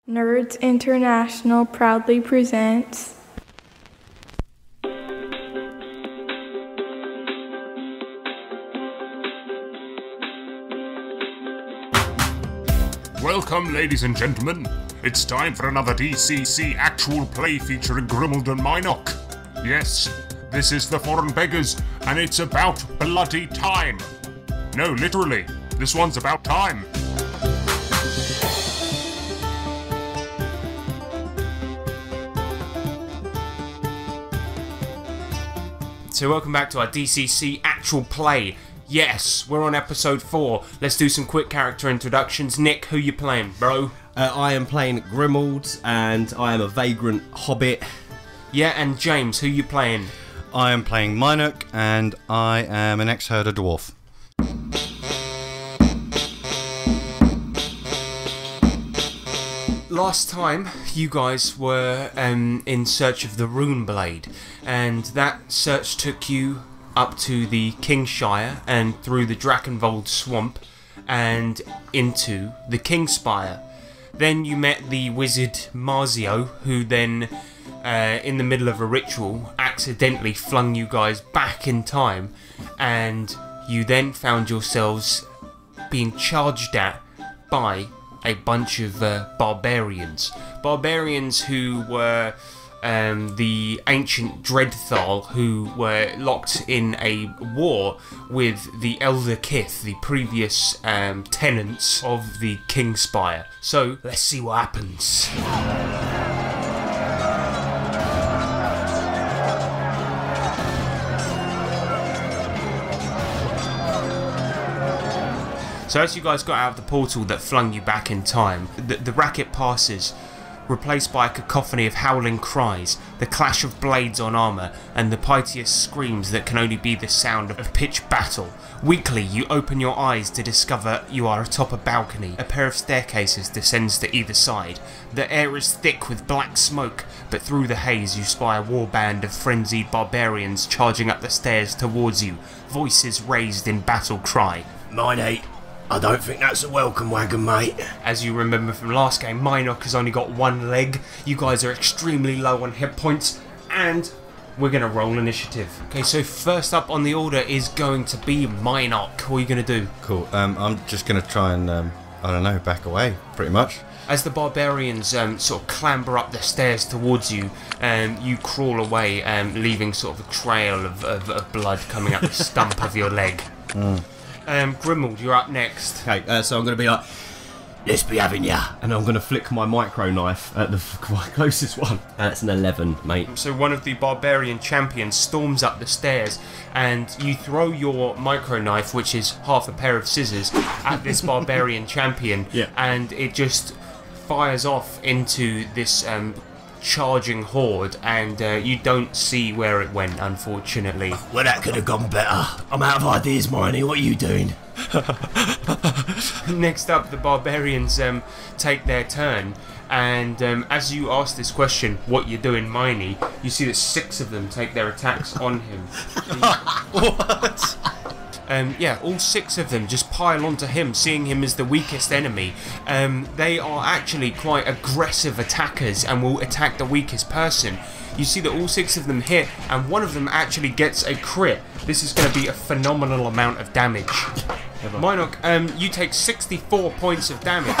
Nerds International proudly presents Welcome, ladies and gentlemen. It's time for another DCC actual play featuring Grimald and Minoc. Yes, this is The Foreign Beggars, and it's about bloody time. No, literally, this one's about time. So welcome back to our DCC actual play. Yes, we're on episode 4. Let's do some quick character introductions. Nick, who you playing, bro? I am playing Grimald, and I am a vagrant hobbit. Yeah, and James, who you playing? I am playing Minoc, and I am an ex-herder dwarf. Last time, you guys were in search of the Rune Blade, and that search took you up to the Kingshire and through the Drakenvold Swamp and into the Kingspire. Then you met the wizard Marzio, who then, in the middle of a ritual, accidentally flung you guys back in time, and you then found yourselves being charged at by a bunch of barbarians. Barbarians who were the ancient Dreadthal, who were locked in a war with the Elder Kith, the previous tenants of the Kingspire. So, let's see what happens. So as you guys got out of the portal that flung you back in time, the racket passes, replaced by a cacophony of howling cries, the clash of blades on armour, and the piteous screams that can only be the sound of pitched battle. Weakly, you open your eyes to discover you are atop a balcony. A pair of staircases descends to either side. The air is thick with black smoke, but through the haze you spy a warband of frenzied barbarians charging up the stairs towards you, voices raised in battle cry. Mine ain't. I don't think that's a welcome wagon, mate. As you remember from last game, Minoc has only got one leg. You guys are extremely low on hit points, and we're going to roll initiative. Okay, so first up on the order is going to be Minoc. What are you going to do? Cool. I'm just going to try and, I don't know, back away, pretty much. As the barbarians sort of clamber up the stairs towards you, you crawl away, leaving sort of a trail of blood coming up the stump of your leg. Grimald, you're up next. Okay, so I'm going to be like, let's be having ya. And I'm going to flick my micro knife at the closest one. That's an 11, mate. So one of the barbarian champions storms up the stairs, and you throw your micro knife, which is half a pair of scissors, at this barbarian champion, Yeah. and it just fires off into this charging horde, and you don't see where it went, unfortunately. Well, that could have gone better. I'm out of ideas, Miney. What are you doing? Next up, the barbarians take their turn, and as you ask this question, what you doing, Miney, you see that 6 of them take their attacks on him. What? Yeah, all 6 of them just pile onto him, seeing him as the weakest enemy. They are actually quite aggressive attackers and will attack the weakest person. You see that all 6 of them hit, and one of them actually gets a crit. This is going to be a phenomenal amount of damage. Minoc, you take 64 points of damage.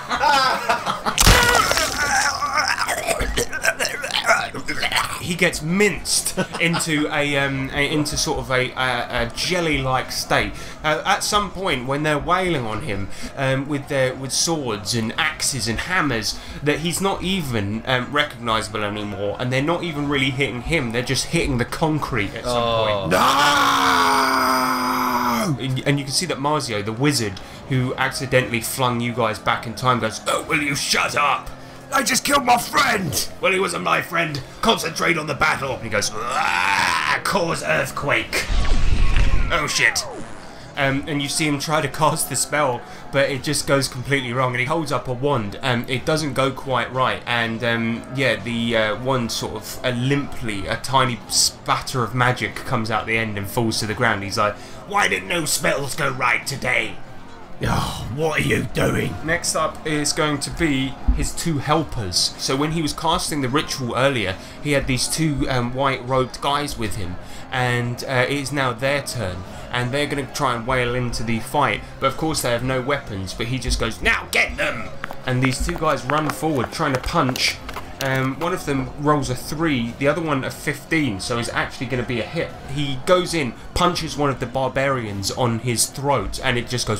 He gets minced into into sort of a jelly-like state. At some point, when they're wailing on him with swords and axes and hammers, that he's not even recognisable anymore, and they're not even really hitting him. They're just hitting the concrete at some point. No! And you can see that Marzio, the wizard who accidentally flung you guys back in time, goes, "Oh, will you shut up? I just killed my friend! Well, he wasn't my friend. Concentrate on the battle." And he goes, "Cause earthquake." Oh shit. And you see him try to cast the spell, but it just goes completely wrong, and he holds up a wand, and it doesn't go quite right, and yeah, the wand sort of limply, a tiny spatter of magic comes out the end and falls to the ground. He's like, "Why did no spells go right today?" Oh, what are you doing? Next up is going to be his two helpers. So when he was casting the ritual earlier, he had these two white-robed guys with him, and it is now their turn, and they're going to try and wail into the fight. But of course they have no weapons, but he just goes, "Now get them!" And these two guys run forward, trying to punch. One of them rolls a 3, the other one a 15, so it's actually going to be a hit. He goes in, punches one of the barbarians on his throat, and it just goes...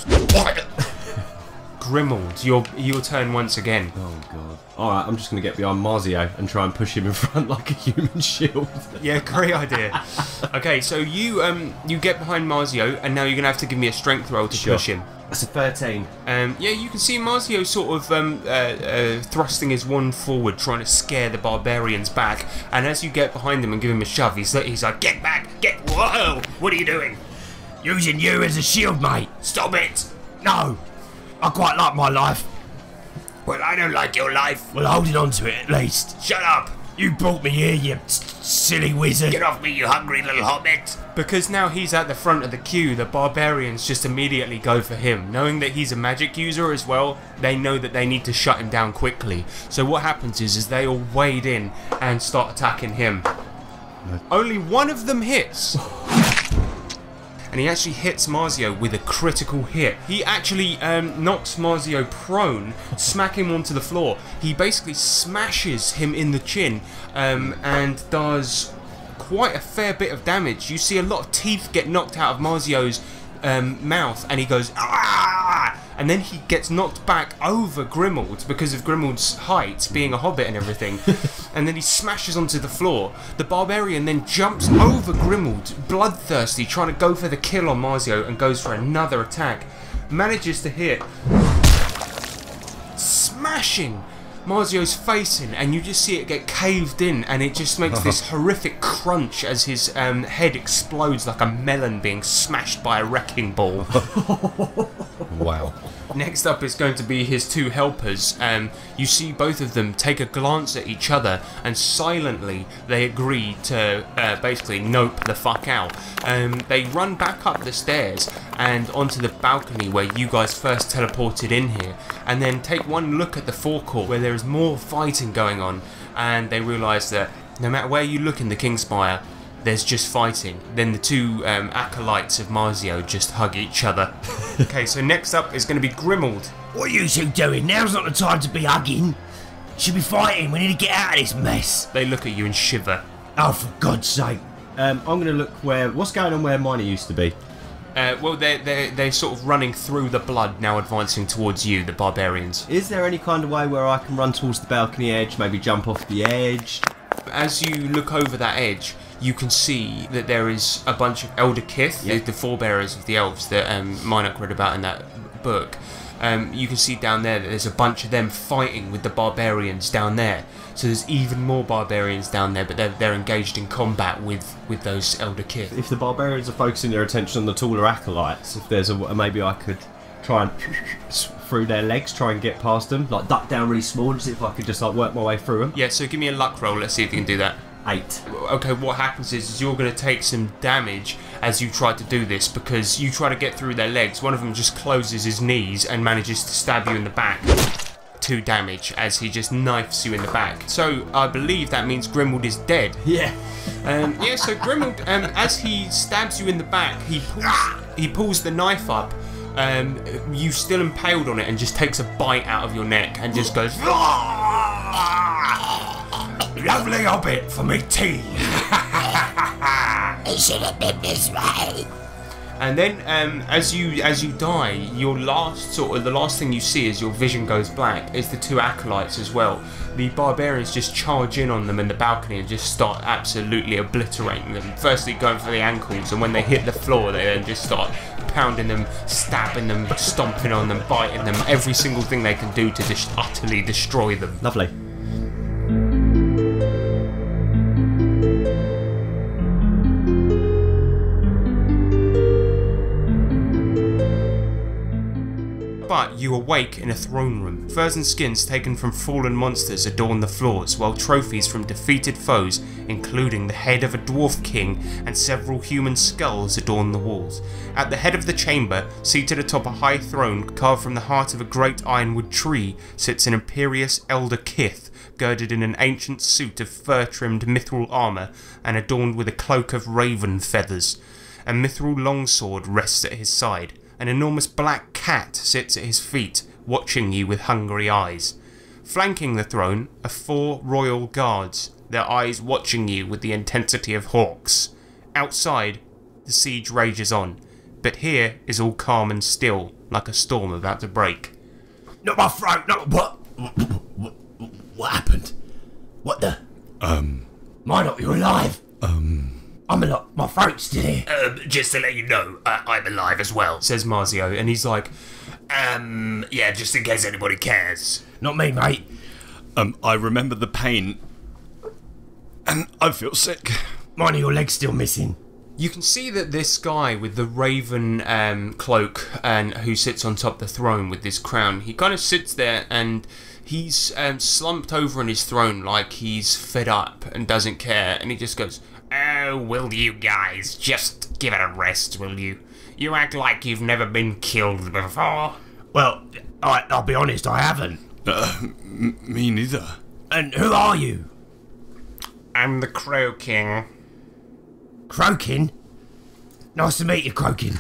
Grimald, your turn once again. Oh god. Alright, I'm just going to get behind Marzio and try and push him in front like a human shield. Yeah, great idea. Okay, so you get behind Marzio, and now you're going to have to give me a strength roll to push him. That's a 13. Yeah, you can see Marzio sort of thrusting his wand forward, trying to scare the barbarians back. And as you get behind him and give him a shove, he's like, "Get back! Whoa! What are you doing?" Using you as a shield, mate. "Stop it!" No! I quite like my life. "Well, I don't like your life." Well, holding on to it at least. "Shut up! You brought me here, you silly wizard. Get off me, you hungry little hobbit!" Because now he's at the front of the queue, the barbarians just immediately go for him. Knowing that he's a magic user as well, they know that they need to shut him down quickly. So what happens is they all wade in and start attacking him. Only one of them hits. And he actually hits Marzio with a critical hit. He actually knocks Marzio prone, smacking him onto the floor. He basically smashes him in the chin and does quite a fair bit of damage. You see a lot of teeth get knocked out of Marzio's mouth, and he goes, "Ah!" And then he gets knocked back over Grimald because of Grimald's height, being a hobbit and everything. And then he smashes onto the floor. The barbarian then jumps over Grimald, bloodthirsty, trying to go for the kill on Marzio, and goes for another attack. Manages to hit, smashing Marzio's face in, and you just see it get caved in, and it just makes this horrific crunch as his head explodes like a melon being smashed by a wrecking ball. Wow. Next up is going to be his two helpers. You see both of them take a glance at each other, and silently they agree to basically nope the fuck out. They run back up the stairs and onto the balcony where you guys first teleported in here, and then take one look at the forecourt where there is more fighting going on, and they realise that no matter where you look in the Kingspire, there's just fighting. Then the two acolytes of Marzio just hug each other. Okay, so next up is going to be Grimald. What are you two doing? Now's not the time to be hugging. Should be fighting. We need to get out of this mess. They look at you and shiver. Oh, for God's sake. I'm going to look what's going on where Minor used to be. Well, they're sort of running through the blood now, advancing towards you, the barbarians. Is there any kind of way where I can run towards the balcony edge, maybe jump off the edge? As you look over that edge, you can see that there is a bunch of elder kith, the forebearers of the elves that Minok read about in that book. You can see down there that there's a bunch of them fighting with the barbarians down there. So there's even more barbarians down there, but they're engaged in combat with those elder kith. If the barbarians are focusing their attention on the taller acolytes, if there's maybe I could try and through their legs, try and get past them, like duck down really small, and see if I could just like work my way through them. Yeah, so give me a luck roll. Let's see if you can do that. 8. Okay, what happens is you're going to take some damage as you try to do this, because you try to get through their legs. One of them just closes his knees and manages to stab you in the back. 2 damage as he just knifes you in the back. So I believe that means Grimald is dead. Yeah. Yeah, so Grimald, as he stabs you in the back, he pulls the knife up. You still impaled on it, and just takes a bite out of your neck and just goes, Lovely hobbit for me tea. It should have been this way. And then, as you die, the last thing you see as your vision goes black is the 2 acolytes as well. The barbarians just charge in on them in the balcony and just start absolutely obliterating them. Firstly, going for the ankles, and when they hit the floor, they then just start pounding them, stabbing them, stomping on them, biting them, every single thing they can do to just utterly destroy them. Lovely. But you awake in a throne room. Furs and skins taken from fallen monsters adorn the floors, while trophies from defeated foes, including the head of a dwarf king and several human skulls, adorn the walls. At the head of the chamber, seated atop a high throne carved from the heart of a great ironwood tree, sits an imperious elder kith, girded in an ancient suit of fur-trimmed mithril armour and adorned with a cloak of raven feathers. A mithril longsword rests at his side. An enormous black cat sits at his feet, watching you with hungry eyes. Flanking the throne are 4 royal guards, their eyes watching you with the intensity of hawks. Outside, the siege rages on, but here is all calm and still, like a storm about to break. Not my throat, not what? What happened? What the? Minot, you're alive? I'm alive. My throat's still here. Just to let you know, I'm alive as well. Says Marzio, and he's like, Yeah, just in case anybody cares. Not me, mate. I remember the pain. And I feel sick. Mine of your leg's still missing. you can see that this guy with the raven cloak and who sits on top of the throne with this crown, he kind of sits there and he's slumped over in his throne like he's fed up and doesn't care, and he just goes, Oh, will you guys just give it a rest, will you? You act like you've never been killed before. Well, I'll be honest, I haven't. Me neither. And who are you? I'm the Crow King. Croaking? Nice to meet you, Croaking.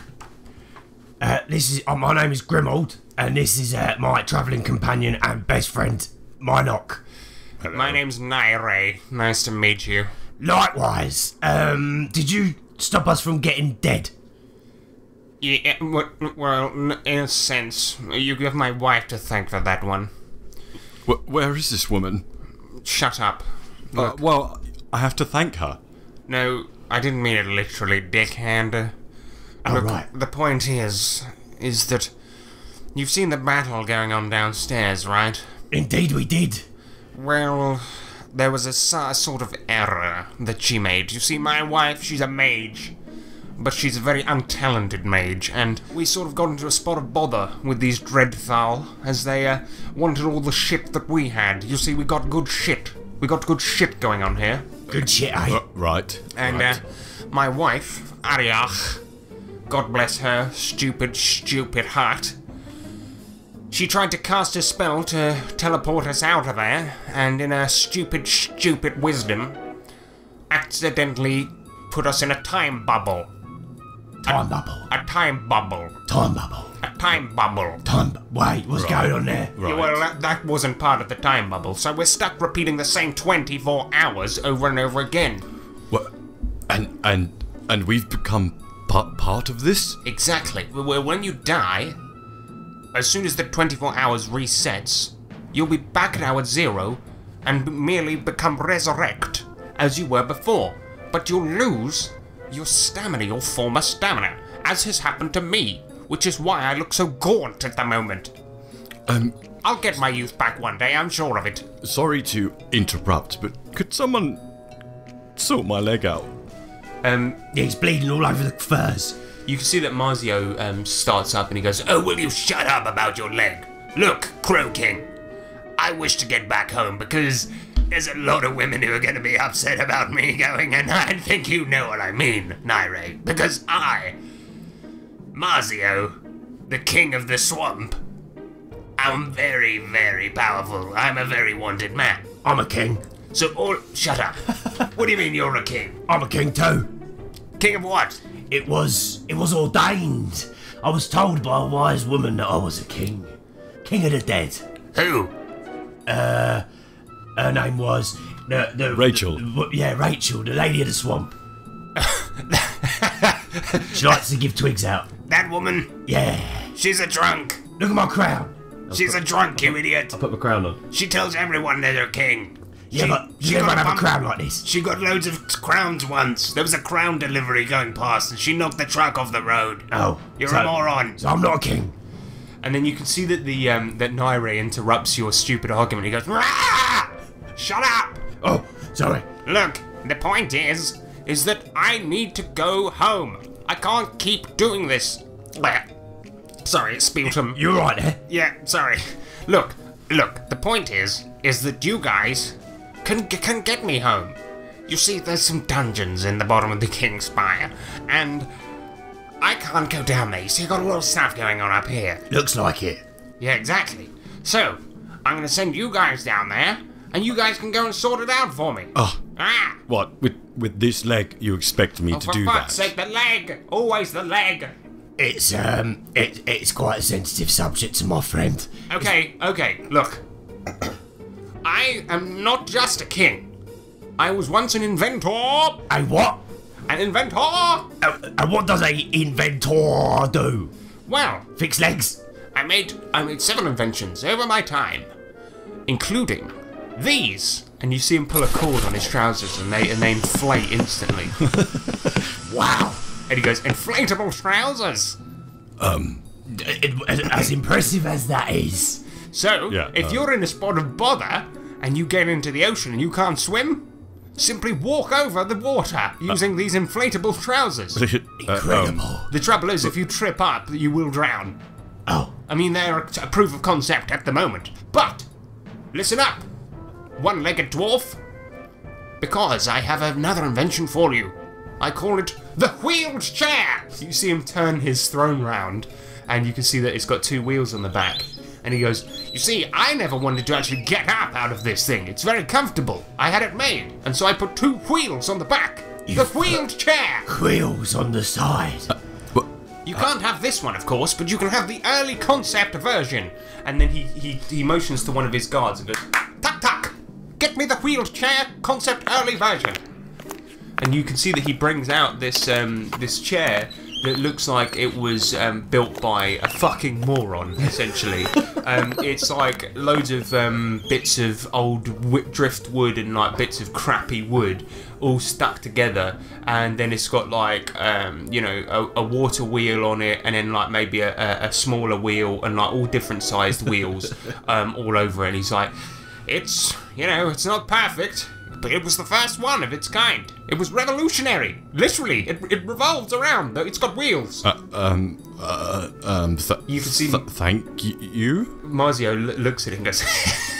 This is my name is Grimold, and this is my travelling companion and best friend, Minok. My name's Naire. Nice to meet you. Likewise. Did you stop us from getting dead? Yeah, well, in a sense, you have my wife to thank for that one. Where is this woman? Shut up. Look, Well, I have to thank her. no, I didn't mean it literally, dickhand. Look, right. the point is that you've seen the battle going on downstairs, right? Indeed we did. Well, there was a sort of error that she made. You see, my wife, she's a mage, but she's a very untalented mage, and we sort of got into a spot of bother with these Dreadfowl, as they wanted all the shit that we had. You see, we got good shit. We got good shit going on here. Good shit, eh? Right. And right. My wife, Ariach, God bless her stupid heart, she tried to cast a spell to teleport us out of there, and in her stupid wisdom, accidentally put us in a time bubble. Time bubble. A time bubble. Time bubble. A time bubble. Wait, what's going on there? Right. Well, that wasn't part of the time bubble, so we're stuck repeating the same 24 hours over and over again. What? And we've become part of this? Exactly. Well, when you die, as soon as the 24 hours resets, you'll be back at hour 0 and merely become resurrect as you were before. But you'll lose your stamina, your former stamina, as has happened to me, which is why I look so gaunt at the moment. I'll get my youth back one day, I'm sure of it. Sorry to interrupt, but could someone sort my leg out? Yeah, he's bleeding all over the furs. you can see that Marzio starts up and he goes, Oh, will you shut up about your leg? Look, Crow King, I wish to get back home because there's a lot of women who are going to be upset about me going, and I think you know what I mean, Naire, because I, Marzio, the king of the swamp, I'm very, very powerful. I'm a very wanted man. I'm a king. So shut up. What do you mean you're a king? I'm a king too. King of what? It was ordained. I was told by a wise woman that I was a king. King of the dead. Who? Her name was the Rachel. Yeah, Rachel, the lady of the swamp. She likes to give twigs out. That woman? Yeah. She's a drunk. Look at my crown. She's a drunk, you idiot. I put my crown on. She tells everyone they're their king. Yeah, but you never have a crown like this. She got loads of crowns once. There was a crown delivery going past and she knocked the truck off the road. Oh. You're a moron. So I'm not a king. and then you can see that the that Naire interrupts your stupid argument. He goes, Ah! Shut up! Oh, sorry. Look, the point is that I need to go home. I can't keep doing this. Sorry, Spiltum. You alright there? Yeah, sorry. Look, the point is that you guys can get me home. You see, there's some dungeons in the bottom of the King's Spire, and I can't go down there. You see, I've got a lot of stuff going on up here. Looks like it. Yeah, exactly. So, I'm gonna send you guys down there, and you guys can go and sort it out for me. Oh, Ah! what? With this leg, you expect me to For do fuck's that? sake, the leg! Always the leg! It's quite a sensitive subject to my friend. Okay, look. I am not just a king. I was once an inventor! A what? An inventor! And what does a inventor do? Well, Fix legs? I made several inventions over my time, including these. And you see him pull a cord on his trousers, and they inflate instantly. Wow. And he goes, inflatable trousers. As impressive as that is. So, Yeah, if you're in a spot of bother and you get into the ocean and you can't swim, simply walk over the water using these inflatable trousers. Incredible. The trouble is, if you trip up, you will drown. Oh, I mean, they're a proof of concept at the moment. But, listen up, one-legged dwarf, because I have another invention for you. I call it the wheeled chair. You see him turn his throne round, and you can see that it's got two wheels on the back. And he goes, you see, I never wanted to actually get up out of this thing. It's very comfortable. I had it made, and so I put two wheels on the back. The wheeled chair. wheels on the side. You can't have this one, of course, but you can have the early concept version. And then he motions to one of his guards and goes, tuck tuck, get me the wheeled chair concept early version. And you can see that he brings out this this chair that looks like it was built by a fucking moron, essentially. It's like loads of bits of old driftwood and like bits of crappy wood all stuck together, and then it's got like you know, a water wheel on it, and then like maybe a smaller wheel, and like all different sized wheels all over it. And he's like, it's, you know, it's not perfect, but it was the first one of its kind. It was revolutionary. Literally, it revolves around. It's got wheels. You can see Thank you. Marzio looks at it and goes,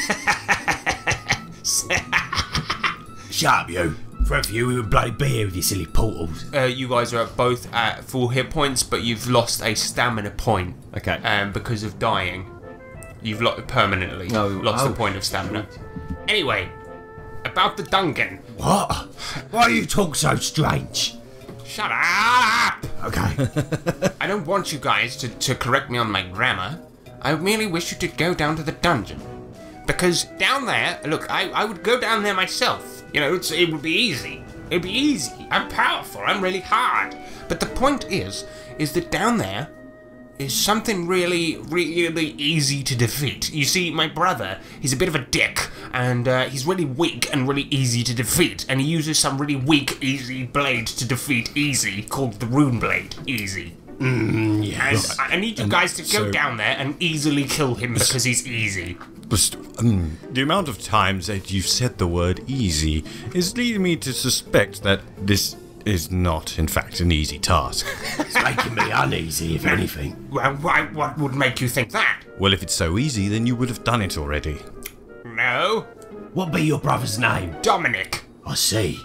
Shut up, you. For a few, we would bloody be here with your silly portals. You guys are both at full hit points, but you've lost a stamina point. Okay. Because of dying. You've permanently lost a point of stamina. anyway, about the Duncan. What? Why do you talk so strange? Shut up! Okay. I don't want you guys to correct me on my grammar. I merely wish you to go down to the dungeon. Because down there, look, I would go down there myself. You know, it would be easy. It'd be easy. I'm powerful. I'm really hard. But the point is that down there is something really, really easy to defeat. You see, my brother, he's a bit of a dick, and he's really weak and really easy to defeat, and he uses some really weak, easy blade to defeat easy, called the Rune Blade. Easy. Yes. And I need you guys to go down there and easily kill him because he's easy. The amount of times that you've said the word easy is leading me to suspect that this is not, in fact, an easy task. It's making me uneasy, if anything. Well, what would make you think that? Well, if it's so easy, then you would have done it already. No, What be your brother's name? Dominic. I see.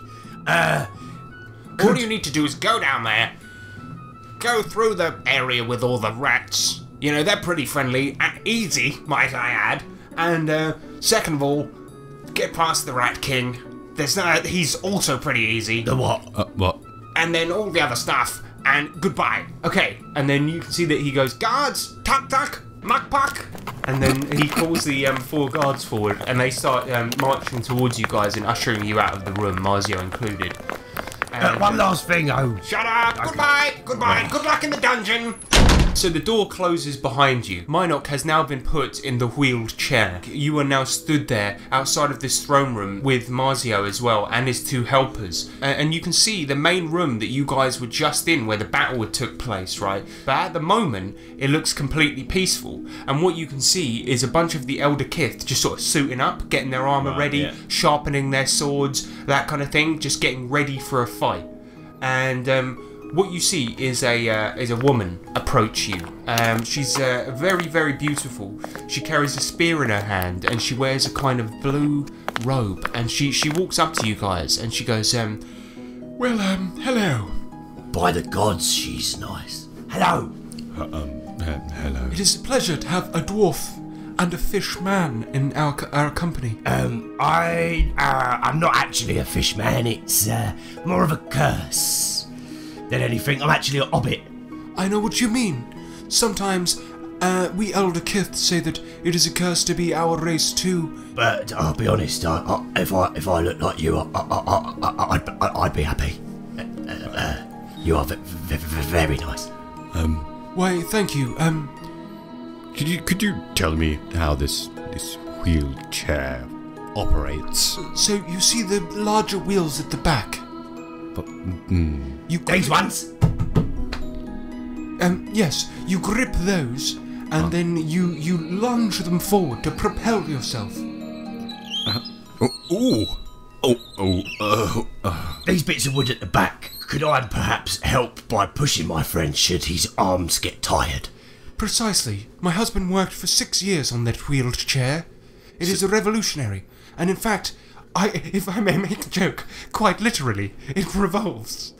All you need to do is go down there, go through the area with all the rats. You know, they're pretty friendly and easy, might I add. And second of all, get past the Rat King. He's also pretty easy. The what? What? And then all the other stuff, and goodbye. Okay, and then you can see that he goes, guards, tuck tuck, muck puck, and then he calls the 4 guards forward, and they start marching towards you guys and ushering you out of the room, Marzio included. And, One last thing, oh. Shut up! Goodbye! Goodbye! Good luck in the dungeon! So the door closes behind you. Minok has now been put in the wheeled chair. You are now stood there outside of this throne room with Marzio as well and his 2 helpers. And you can see the main room that you guys were just in where the battle took place, right? But at the moment, it looks completely peaceful. And what you can see is a bunch of the Elder Kith just sort of suiting up, getting their armor ready, sharpening their swords, that kind of thing, just getting ready for a fight. And what you see is a woman approach you. She's very, very beautiful. She carries a spear in her hand, and she wears a kind of blue robe. And she walks up to you guys, and she goes, "Well, hello. By the gods, she's nice. Hello. Hello. It is a pleasure to have a dwarf and a fish man in our company." I'm not actually a fish man. It's more of a curse than anything. I'm actually a hobbit. I know what you mean. Sometimes we elder kith say that it is a curse to be our race too. But I'll be honest. If I look like you, I'd be happy. You are very nice. Why, thank you. Could you tell me how this wheelchair operates? So you see the larger wheels at the back? But, You These ones. Yes, you grip those, and then you lunge them forward to propel yourself. These bits of wood at the back. Could I perhaps help by pushing my friend should his arms get tired? Precisely. My husband worked for 6 years on that wheeled chair. It is a revolutionary, and in fact, if I may make a joke, quite literally, it revolves.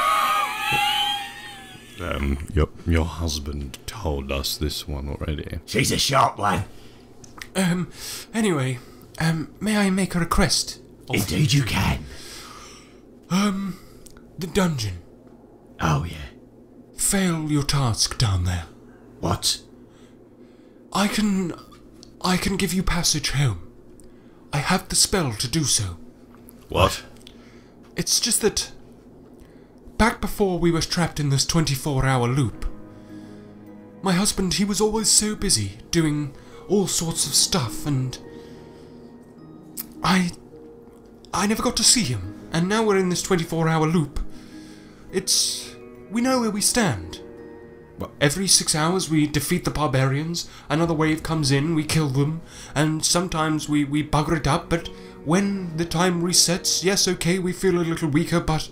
Your husband told us this one already. She's a sharp one. Anyway, may I make a request? Indeed you can. The dungeon. Oh, yeah. Fail your task down there. What? I can give you passage home. I have the spell to do so. What? It's just that back before we were trapped in this 24-hour loop, my husband, he was always so busy doing all sorts of stuff, and I never got to see him. And now we're in this 24-hour loop. We know where we stand. Every 6 hours we defeat the barbarians, another wave comes in, we kill them, and sometimes we bugger it up, but when the time resets, yes, okay, we feel a little weaker, but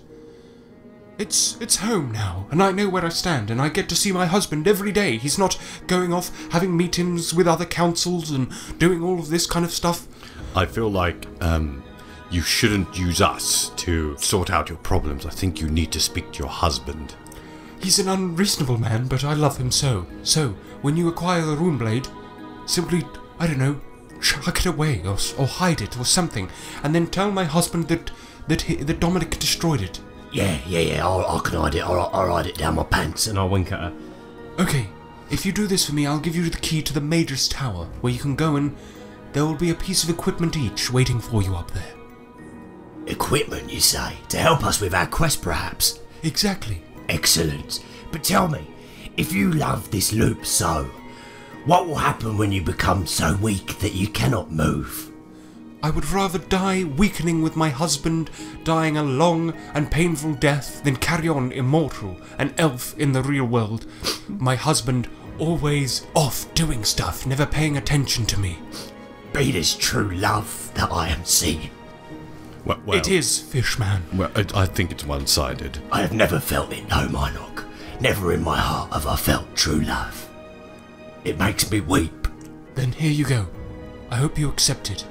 it's home now, and I know where I stand, and I get to see my husband every day. He's not going off having meetings with other councils and doing all of this kind of stuff. I feel like you shouldn't use us to sort out your problems. I think you need to speak to your husband. He's an unreasonable man, but I love him so. So, when you acquire the Runeblade, simply, I don't know, chuck it away, or hide it, or something, and then tell my husband that Dominic destroyed it. Yeah, I can hide it. I'll hide it down my pants. And I'll wink at her. Okay, if you do this for me, I'll give you the key to the Mage's Tower, where you can go and there will be a piece of equipment each waiting for you up there. Equipment, you say? To help us with our quest, perhaps? Exactly. Excellent. But tell me, if you love this loop so, what will happen when you become so weak that you cannot move? I would rather die weakening with my husband, dying a long and painful death, than carry on immortal, an elf in the real world. My husband always off doing stuff, never paying attention to me. Be this true love that I am seeing. Well, It is, Fishman. Well, I think it's one-sided. I have never felt it, no, Minoc. Never in my heart have I felt true love. It makes me weep. Then here you go. I hope you accept it.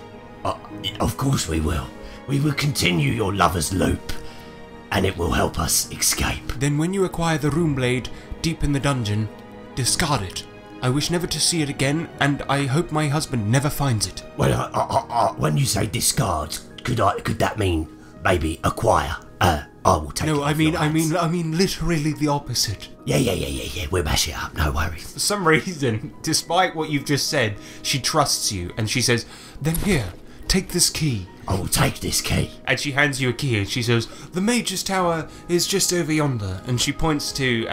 Of course we will. We will continue your lover's loop, and it will help us escape. Then when you acquire the Runeblade deep in the dungeon, discard it. I wish never to see it again, and I hope my husband never finds it. Well, when you say discard, could that mean maybe acquire? I will take it. No, off your hands. I mean literally the opposite. Yeah. We'll mash it up. No worries. For some reason, despite what you've just said, she trusts you, and she says, "Then here, take this key." I will take this key. And she hands you a key, and she says, "The Mage's Tower is just over yonder." And she points to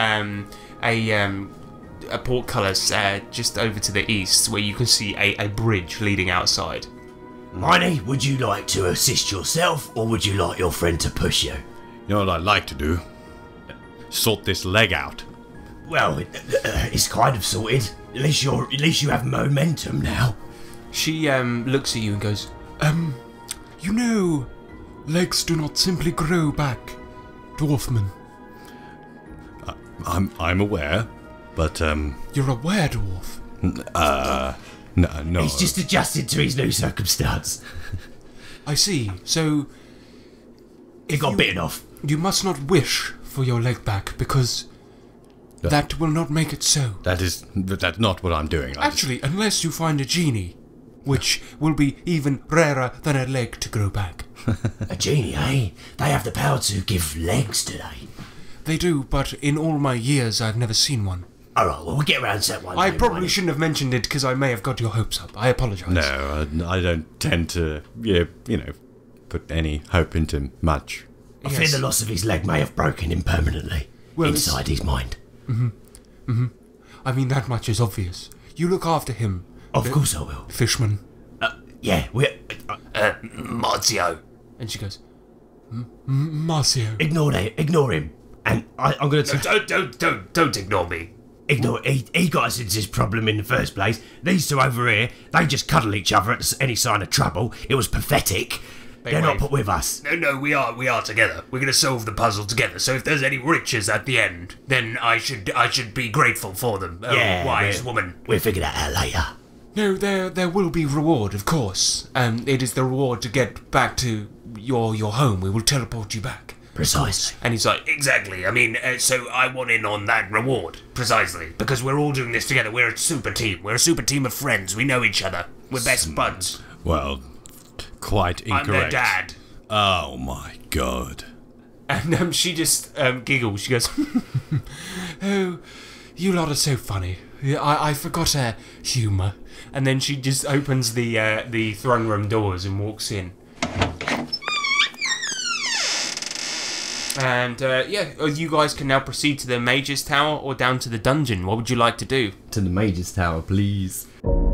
a portcullis just over to the east, where you can see a bridge leading outside. Miney, would you like to assist yourself, or would you like your friend to push you? You know what I'd like to do? Sort this leg out. Well, it's kind of sorted. At least you have momentum now. She looks at you and goes, you know, legs do not simply grow back, Dwarfman. I'm aware, but You're a were-dwarf. no. He's just adjusted to his new circumstance. I see. So He got bitten off. you must not wish for your leg back, because that will not make it so. That's not what I'm doing. Actually, unless you find a genie, which will be even rarer than a leg to grow back. A genie, eh? They have the power to give legs, do they? They do, but in all my years I've never seen one. Alright, well, we'll get around to that one. I day, probably won't shouldn't have mentioned it because I may have got your hopes up. I apologise. No, I don't tend to, put any hope into much. I fear the loss of his leg may have broken him permanently. Well, inside his mind. I mean, that much is obvious. You look after him. Of course I will. Fishman. Yeah, we're... Marzio. And she goes, Marcio. Ignore him. And I'm going to... Don't ignore me. Ignore... He got us into this problem in the first place. These two over here, they just cuddle each other at any sign of trouble. It was pathetic. They're not put with us. No, we are together. We're gonna solve the puzzle together. So if there's any riches at the end, then I should be grateful for them. Yeah, wise woman. We'll figure that out later. No, there will be reward, of course. It is the reward to get back to your home. We will teleport you back. Precisely. And he's like, exactly. I mean, so I want in on that reward. Precisely. Because we're all doing this together. We're a super team. We're a super team of friends. We know each other. We're best buds. Well, quite incorrect. I'm their dad. Oh my god. And she just giggles. She goes, oh, you lot are so funny. I forgot her humour. And then she just opens the throne room doors and walks in. And you guys can now proceed to the Mage's Tower or down to the dungeon. What would you like to do? To the Mage's Tower, please.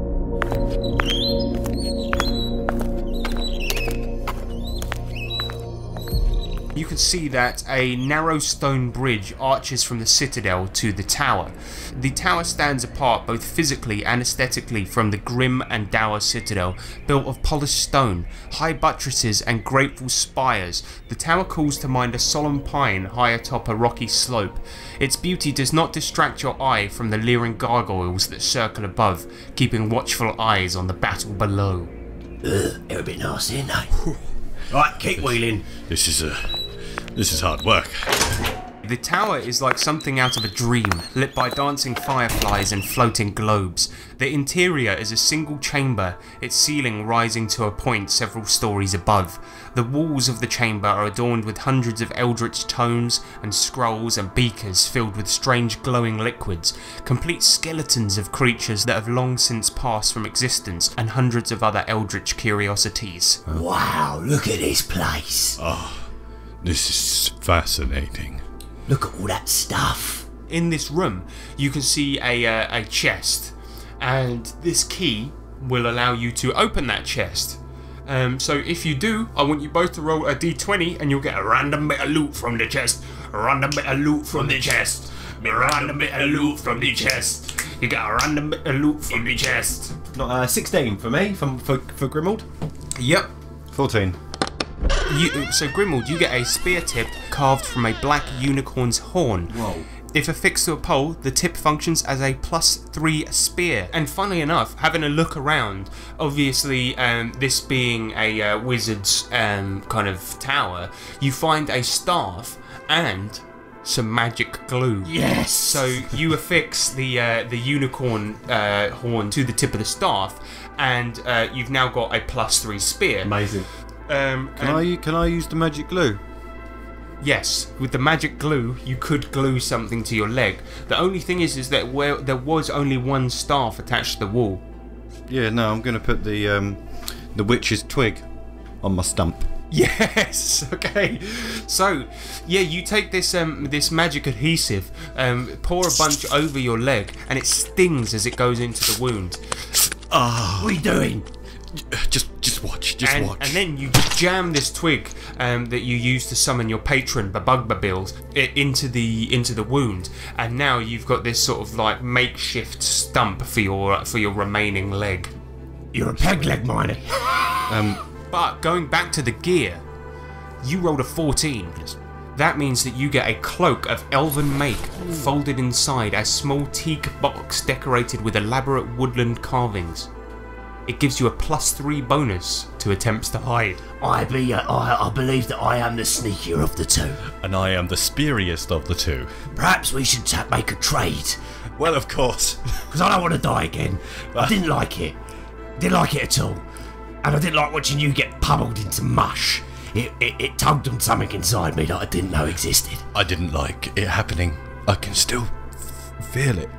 You can see that a narrow stone bridge arches from the citadel to the tower. The tower stands apart both physically and aesthetically from the grim and dour citadel, built of polished stone, high buttresses and grateful spires. The tower calls to mind a solemn pine high atop a rocky slope. Its beauty does not distract your eye from the leering gargoyles that circle above, keeping watchful eyes on the battle below. It would be nasty, isn't it? Right, keep wheeling. This is hard work. The tower is like something out of a dream, lit by dancing fireflies and floating globes. The interior is a single chamber, its ceiling rising to a point several stories above. The walls of the chamber are adorned with hundreds of eldritch tomes and scrolls and beakers filled with strange glowing liquids, complete skeletons of creatures that have long since passed from existence, and hundreds of other eldritch curiosities. Wow, look at this place. This is fascinating. Look at all that stuff. In this room, you can see a chest, and this key will allow you to open that chest. So if you do, I want you both to roll a d20 and you'll get a random bit of loot from the chest. A random bit of loot from the chest. A random bit of loot from the chest. You get a random bit of loot from the chest. Not 16 for me, for Grimald. Yep. 14. So Grimald, you get a spear tip carved from a black unicorn's horn. Whoa. If affixed to a pole, the tip functions as a +3 spear. And funnily enough, having a look around, obviously this being a wizard's kind of tower, you find a staff and some magic glue. Yes. So you affix the unicorn horn to the tip of the staff, and you've now got a +3 spear. Amazing. Can I use the magic glue? Yes, with the magic glue, you could glue something to your leg. The only thing is that there was only one staff attached to the wall. Yeah, no, I'm going to put the witch's twig on my stump. Yes. Okay. So, yeah, you take this this magic adhesive, pour a bunch over your leg, and it stings as it goes into the wound. What are you doing? Just watch. Watch. And then you jam this twig that you use to summon your patron Babugbabil into the wound, and now you've got this sort of like makeshift stump for your remaining leg. You're a peg leg miner. But going back to the gear, you rolled a 14. That means that you get a cloak of elven make, folded inside a small teak box decorated with elaborate woodland carvings. It gives you a +3 bonus to attempts to hide. I believe that I am the sneakier of the two. And I am the speariest of the two. Perhaps we should make a trade. Well, of course. Because I don't want to die again. I didn't like it. Didn't like it at all. And I didn't like watching you get pummeled into mush. It tugged on something inside me that I didn't know existed. I didn't like it happening. I can still feel it.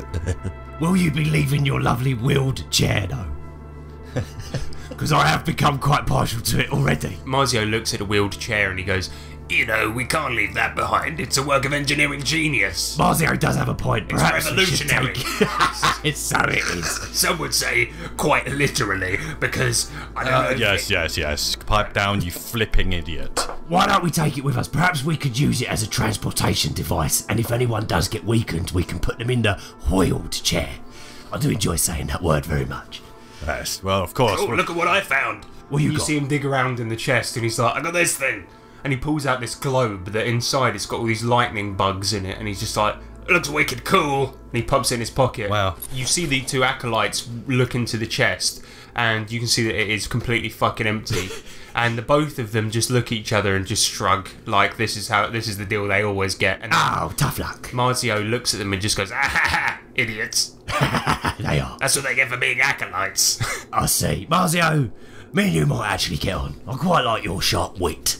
Will you be leaving your lovely wheeled chair, though? Because I have become quite partial to it already. Marzio looks at a wheeled chair and he goes, You know, we can't leave that behind. It's a work of engineering genius. Marzio does have a point. Perhaps revolutionary. It's so it is. Some would say quite literally, because I don't know. Yes. Pipe down, you flipping idiot. Why don't we take it with us? Perhaps we could use it as a transportation device, and if anyone does get weakened, we can put them in the wheeled chair. I do enjoy saying that word very much. Yes, well, of course. Oh, look at what I found. What you you got? see him dig around in the chest and he's like, I got this thing. and he pulls out this globe that inside it's got all these lightning bugs in it, and he's just like, It looks wicked cool. and he pops it in his pocket. Wow. You see the two acolytes look into the chest, and you can see that it is completely fucking empty. And the both of them just look at each other and just shrug, like this is the deal they always get. And Oh, tough luck. Marzio looks at them and just goes, Ah ha ha, idiots. They are. That's what they get for being acolytes. I see. Marzio, me and you might actually get on. I quite like your sharp wit.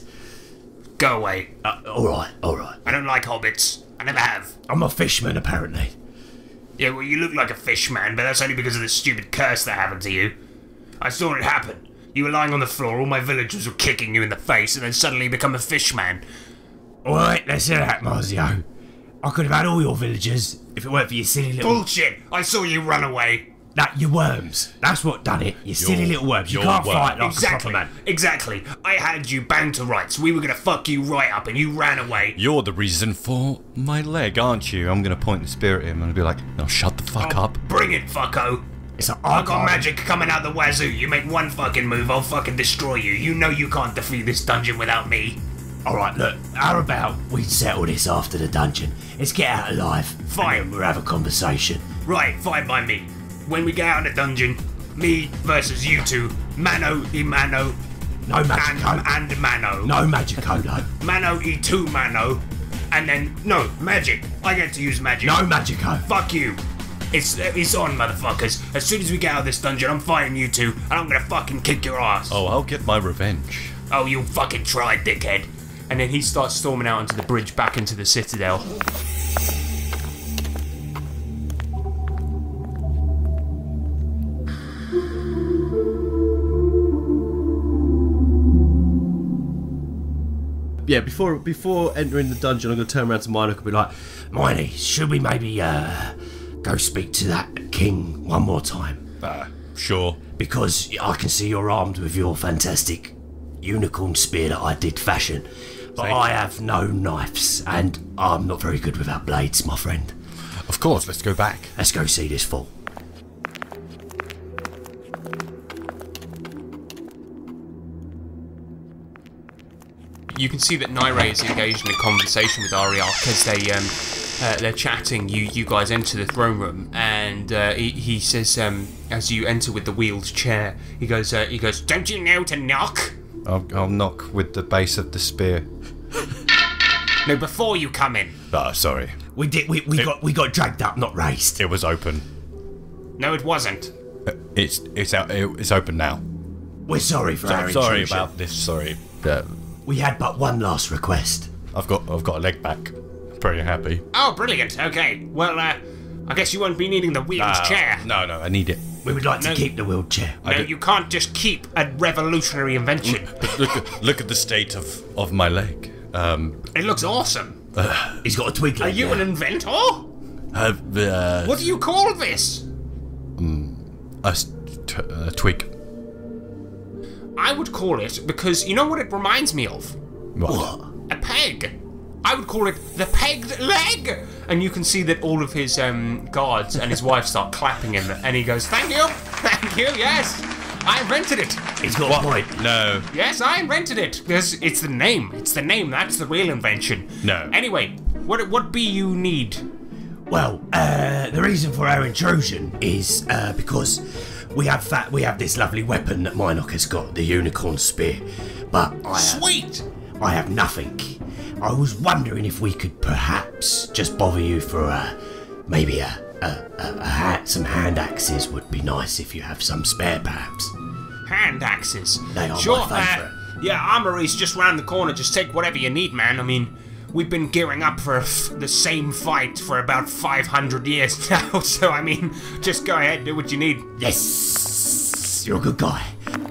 Go away. Alright. I don't like hobbits. I never have. I'm a fishman, apparently. Yeah, well, you look like a fish man, but that's only because of the stupid curse that happened to you. I saw it happen. You were lying on the floor, all my villagers were kicking you in the face, and then suddenly you become a fish man. Alright, let's hear that, Marzio. I could have had all your villagers if it weren't for your silly little... Bullshit! I saw you run away. Your worms. That's what done it. You silly little worms. You your can't worm. fight like a Exactly. proper man. Exactly. I had you bound to rights. We were gonna fuck you right up, and you ran away. You're the reason for my leg, aren't you? I'm going to point the spear at him and be like, no, shut the fuck up. Bring it, fucko. It's like, I got magic coming out the wazoo. You make one fucking move, I'll fucking destroy you. You know you can't defeat this dungeon without me. Alright, look. How about we settle this after the dungeon? Let's get out alive. Fine. And then we'll have a conversation. Right, fine by me. When we get out of the dungeon, me versus you two, mano e mano, No magico. and mano. No magico, no. Mano e two mano, and then, no, magic. I get to use magic. No magico. Fuck you. It's on, motherfuckers. As soon as we get out of this dungeon, I'm fighting you two, and I'm gonna fucking kick your ass. Oh, I'll get my revenge. Oh, you fucking try, dickhead. and then he starts storming out onto the bridge back into the citadel. Yeah, before entering the dungeon, I'm going to turn around to Minoc and be like, Miney, should we maybe go speak to that king one more time? Sure. Because I can see you're armed with your fantastic unicorn spear that I did fashion. But Thank I you. have no knives, and I'm not very good without blades, my friend. Of course, let's go back. Let's go see this fool. You can see that Naire is engaged in a conversation with Ariark as they're chatting. You guys enter the throne room, and he says, as you enter with the wheeled chair, he goes, Don't you know to knock? I'll knock with the base of the spear. No, before you come in. Sorry. We got dragged up, not raised. It was open. No, it wasn't. It's out. It's open now. We're sorry for our Sorry intrusion. about this. Sorry. We had but one last request. I've got a leg back. Pretty happy. Oh, brilliant. Okay. Well, I guess you won't be needing the wheeled chair. No, I need it. We would like to No. keep the wheelchair. No, you can't just keep a revolutionary invention. Look at the state of my leg. It looks awesome. He's got a twig Are leg you now. an inventor? What do you call this? a twig? I would call it, because you know what it reminds me of? What? A peg. I would call it the pegged leg. and you can see that all of his guards and his wife start clapping him, and he goes, "Thank you, yes." I invented it. He's got a point. No. Yes, I invented it. It's the name. It's the name. That's the real invention. No. Anyway, what be you need? Well, the reason for our intrusion is because we have this lovely weapon that Minoc has got, the unicorn spear. But Sweet. I have nothing. I was wondering if we could perhaps just bother you for maybe some hand axes would be nice if you have some spare, perhaps. Hand axes. They are sure, my favourite. Yeah, armory's just round the corner. Just take whatever you need, man. I mean, we've been gearing up for the same fight for about 500 years now. So, I mean, just go ahead, do what you need. Yes, you're a good guy.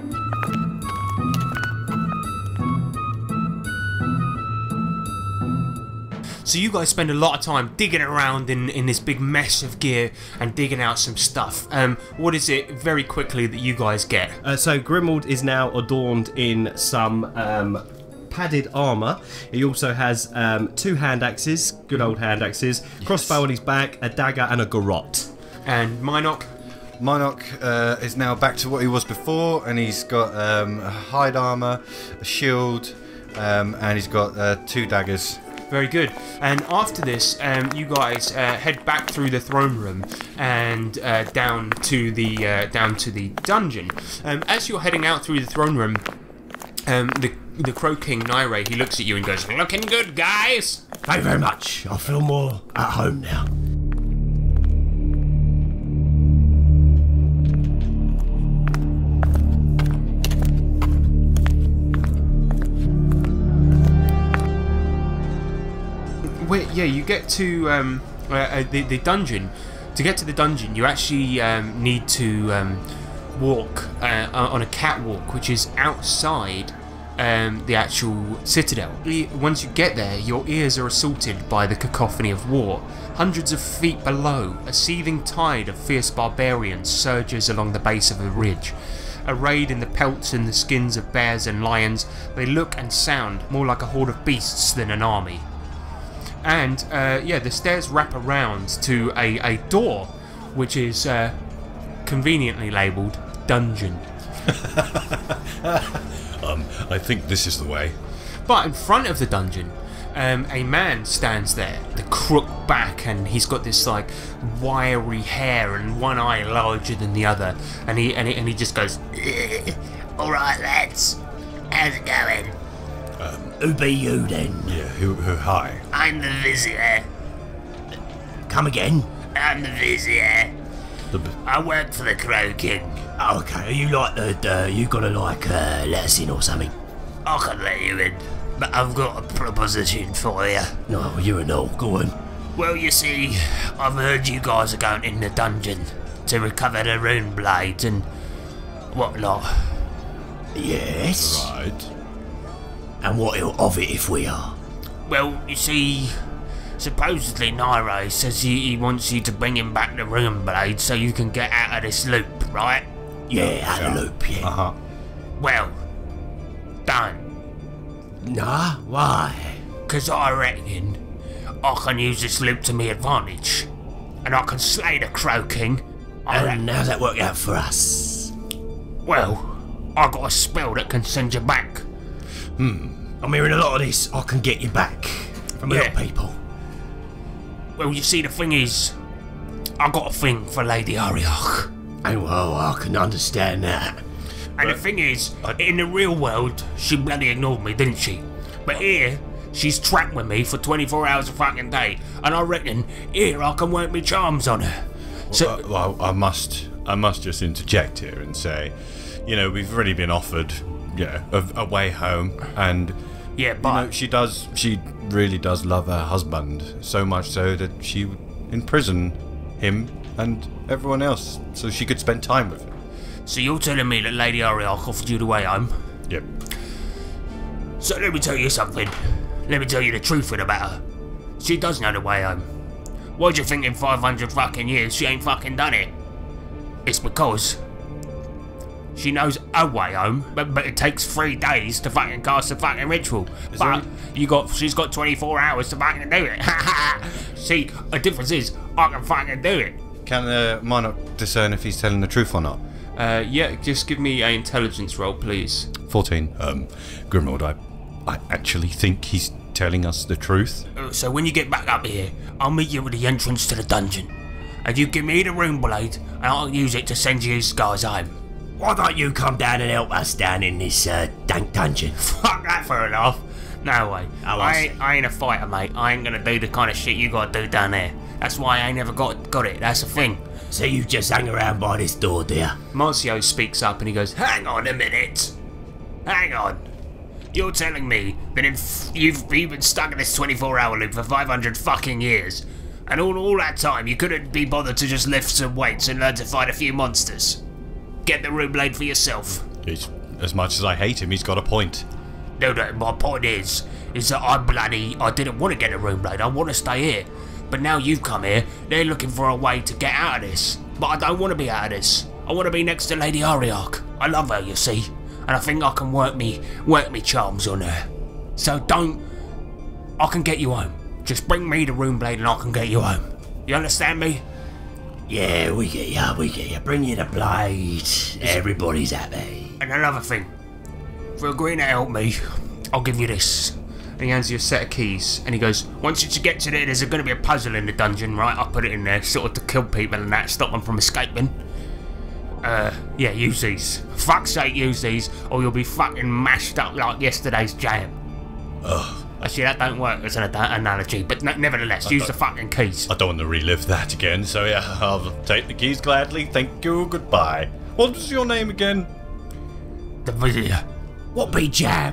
So you guys spend a lot of time digging around in this big mess of gear and digging out some stuff. What is it very quickly that you guys get? So Grimald is now adorned in some padded armour. He also has 2 hand axes, good old hand axes, crossbow on his back, a dagger and a garrote. And Minoc? Minoc is now back to what he was before, and he's got a hide armour, a shield, and he's got 2 daggers. Very good. And after this, you guys head back through the throne room and down to the dungeon. As you're heading out through the throne room, the Crow King Naire, he looks at you and goes, "Looking good, guys." Thank you very much. I feel more at home now. Yeah, you get to the dungeon. To get to the dungeon, you actually need to walk on a catwalk, which is outside the actual citadel. Once you get there, your ears are assaulted by the cacophony of war. Hundreds of feet below, a seething tide of fierce barbarians surges along the base of the ridge. Arrayed in the pelts and the skins of bears and lions, they look and sound more like a horde of beasts than an army. And the stairs wrap around to a door, which is conveniently labelled dungeon. I think this is the way. But in front of the dungeon, a man stands there, the crook back, and he's got this like wiry hair and one eye larger than the other, and he just goes, "All right, lads, how's it going? Who be you then? Yeah, who hi? I'm the vizier. Come again? I'm the vizier. I work for the Crow King. Oh, okay, are you like you gotta let us in or something? I can let you in, but I've got a proposition for you. No, you're an old. Go on. Well, you see, I've heard you guys are going in the dungeon to recover the rune blades and whatnot. Yes. Right. And what of it if we are? Well, you see, supposedly Naire says he wants you to bring him back the rune blade so you can get out of this loop, right? Yeah, out of the loop, yeah. Uh-huh. Well, done. Nah, why? 'Cause I reckon I can use this loop to my advantage. And I can slay the Crow King. And how's that work out for us? Well, I got a spell that can send you back. I'm hearing a lot of this. I can get you back from a lot of Yeah. people. Well, you see, the thing is, I got a thing for Lady Ariok. And well, I can understand that. And the thing is, in the real world, she bloody ignored me, didn't she? But here, she's trapped with me for 24 hours a fucking day. And I reckon here I can work my charms on her. So, Well, I must just interject here and say, we've already been offered, a way home, and yeah, but she really does love her husband so much so that she would imprison him and everyone else so she could spend time with him. so you're telling me that Lady Ariok offered you the way home? Yep. So let me tell you something. Let me tell you the truth of the matter. She does know the way home. Why do you think in 500 fucking years she ain't fucking done it? It's because she knows her way home, but it takes 3 days to fucking cast a fucking ritual. But she's got 24 hours to fucking do it. See, the difference is I can fucking do it. Can Minoc discern if he's telling the truth or not? Yeah, just give me an intelligence roll, please. 14. Grimald, I actually think he's telling us the truth. So when you get back up here, I'll meet you at the entrance to the dungeon. And you give me the rune blade, and I'll use it to send you guys home. Why don't you come down and help us down in this dank dungeon? Fuck that for a laugh. No way. Oh, I ain't a fighter, mate. I ain't gonna do the kind of shit you gotta do down there. That's why I ain't never got it. That's the thing. So you just hang around by this door, dear? Marcio speaks up and he goes, Hang on a minute. Hang on. You're telling me that if you've been stuck in this 24-hour loop for 500 fucking years, and all that time you couldn't be bothered to just lift some weights and learn to fight a few monsters? Get the rune blade for yourself. As much as I hate him, he's got a point. No, my point is that I didn't want to get a rune blade. I want to stay here. But now you've come here, they're looking for a way to get out of this. But I don't want to be out of this. I want to be next to Lady Ariark. I love her, you see. And I think I can work me charms on her. So I can get you home. Just bring me the rune blade and I can get you home. You understand me? Yeah, we get ya. Bring you the blade. Everybody's happy. And another thing. For agreeing to help me, I'll give you this. and he hands you a set of keys, and he goes, Once you get to there, there's going to be a puzzle in the dungeon, right? I'll put it in there, sort of to kill people and that, stop them from escaping. Yeah, use these. Fuck's sake, use these, or you'll be fucking mashed up like yesterday's jam. Ugh. Actually, that don't work as an analogy, but nevertheless, use the fucking keys. I don't want to relive that again, so yeah, I'll take the keys gladly. Thank you, goodbye. What was your name again? The Vizier. What be jam?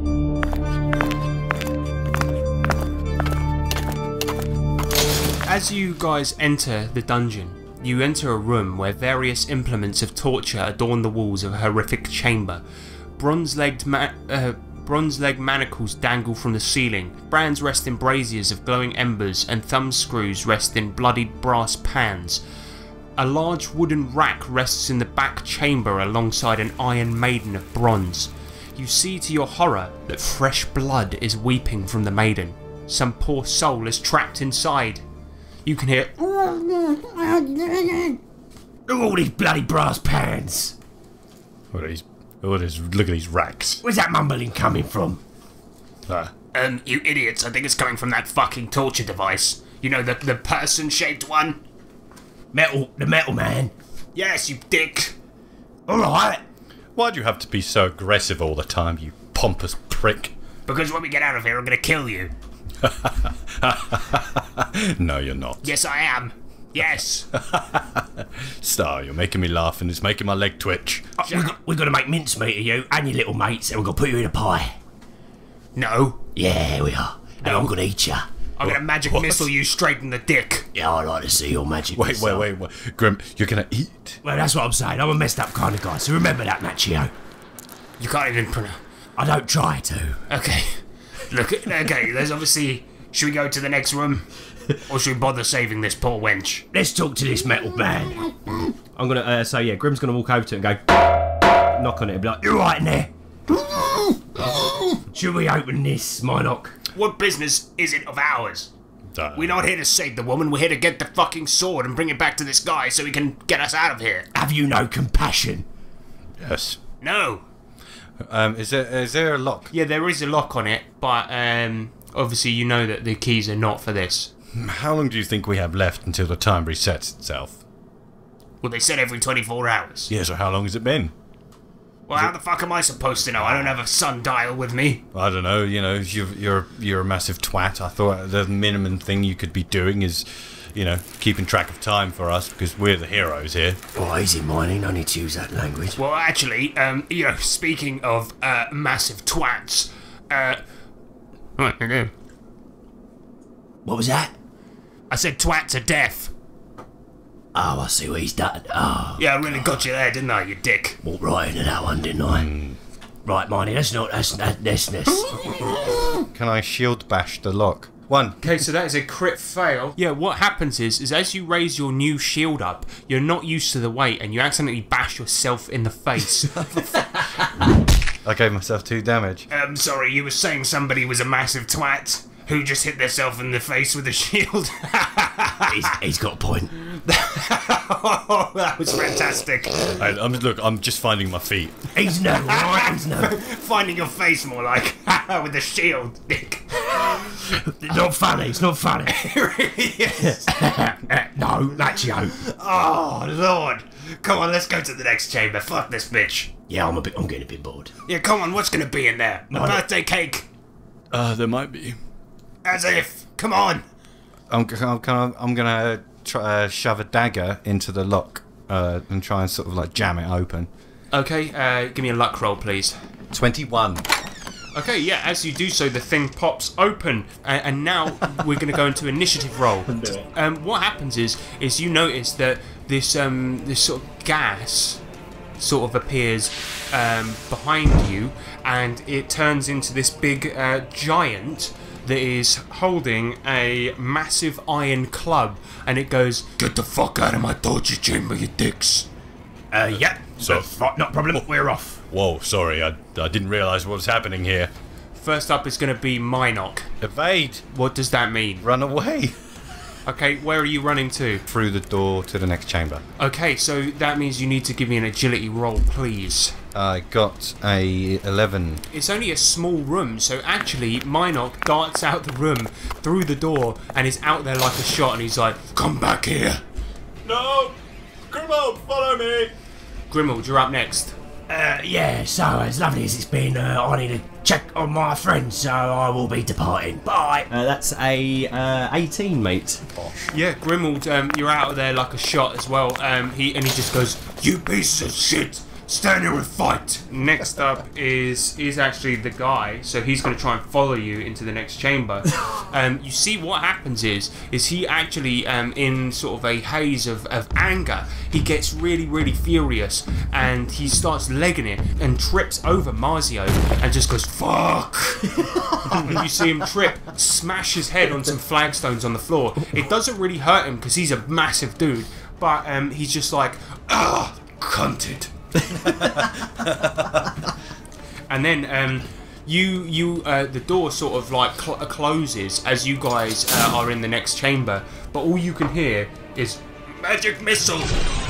As you guys enter the dungeon, you enter a room where various implements of torture adorn the walls of a horrific chamber. Bronze-legged manacles dangle from the ceiling, brands rest in braziers of glowing embers, and thumb screws rest in bloodied brass pans. A large wooden rack rests in the back chamber alongside an iron maiden of bronze. You see to your horror that fresh blood is weeping from the maiden. Some poor soul is trapped inside. You can hear, Look at all these bloody brass pans. Look at these racks. Where's that mumbling coming from? You idiots, I think it's coming from that fucking torture device. You know, the person-shaped one? The metal man. Yes, you dick. Alright. Why do you have to be so aggressive all the time, you pompous prick? Because when we get out of here, I'm gonna kill you. No, you're not. Yes, I am. Yes. Star, you're making me laugh and it's making my leg twitch. We're gonna make mincemeat of you and your little mates, and we're gonna put you in a pie. No. Yeah, we are. And I'm gonna eat ya. I'm gonna magic missile you straight in the dick. Yeah, I like to see your magic. Wait. missile. Grim, you're gonna eat? Well, that's what I'm saying. I'm a messed up kind of guy, so remember that, Machio. You can't even pronounce. I don't try to. Okay. Look, okay, there's obviously... Should we go to the next room? Or should we bother saving this poor wench? Let's talk to this metal man. I'm gonna, Grim's gonna walk over to it and go... knock on it and be like, you right in there? Should we open this, Minoc? What business is it of ours? We're not here to save the woman, we're here to get the fucking sword and bring it back to this guy so he can get us out of here. Have you no compassion? Yes. No. Is there a lock? Yeah, there is a lock on it, but obviously you know that the keys are not for this. How long do you think we have left until the time resets itself? Well, they said every 24 hours. Yeah, so how long has it been? Well, how the fuck am I supposed to know? I don't have a sundial with me. I don't know, you know, you're a massive twat. I thought the minimum thing you could be doing is, you know, keeping track of time for us because we're the heroes here. Oh, easy, mine. No need to use that language. Well, actually, you know, speaking of massive twats, What was that? I said twat to death. Oh, I see what he's done. Oh. Yeah, I really got you there, didn't I, you dick? Walked right into that one, didn't I? Right, Marnie, that's Can I shield bash the lock? 1. Okay, so that is a crit fail. Yeah, what happens is as you raise your new shield up, you're not used to the weight and you accidentally bash yourself in the face. I gave myself 2 damage. Sorry, you were saying somebody was a massive twat who just hit themselves in the face with a shield. He's got a point. Oh, that was fantastic. Look, I'm just finding my feet. He's no, alright? He's no. Finding your face more like with the shield, Nick. Not funny, it's not funny. No, that's you. Oh, Lord. Come on, let's go to the next chamber. Fuck this bitch. Yeah, I'm getting a bit bored. Yeah, come on, what's gonna be in there? A birthday cake? There might be. As if. Come on. I'm gonna try shove a dagger into the lock and try and sort of like jam it open. Okay, give me a luck roll, please. 21. Okay, yeah, as you do so, the thing pops open, and now we're going to go into initiative roll. What happens is you notice that this sort of gas sort of appears behind you, and it turns into this big giant that is holding a massive iron club, and it goes, Get the fuck out of my torture chamber, you dicks. Yeah. So- not a problem. We're off. Whoa, sorry, I didn't realise what was happening here. First up is going to be Minoc. Evade! What does that mean? Run away! Okay, where are you running to? Through the door to the next chamber. Okay, so that means you need to give me an agility roll, please. I got a 11. It's only a small room, so actually Minoc darts out the room through the door and is out there like a shot, and he's like, Come back here. No! Grimald, follow me! Grimald, you're up next. Yeah, so as lovely as it's been, I need to check on my friends, so I will be departing. Bye. That's a 18, mate. Yeah, Grimald, you're out there like a shot as well. He just goes, You piece of shit. Stand here and fight. next up is actually the guy, so he's going to try and follow you into the next chamber. You see what happens is he actually, in sort of a haze of anger, he gets really, really furious, and he starts legging it and trips over Marzio and just goes, fuck! And you see him trip, smash his head on some flagstones on the floor. It doesn't really hurt him because he's a massive dude, but he's just like, ah, cunted. And then the door sort of like closes as you guys are in the next chamber, but all you can hear is Magic missile.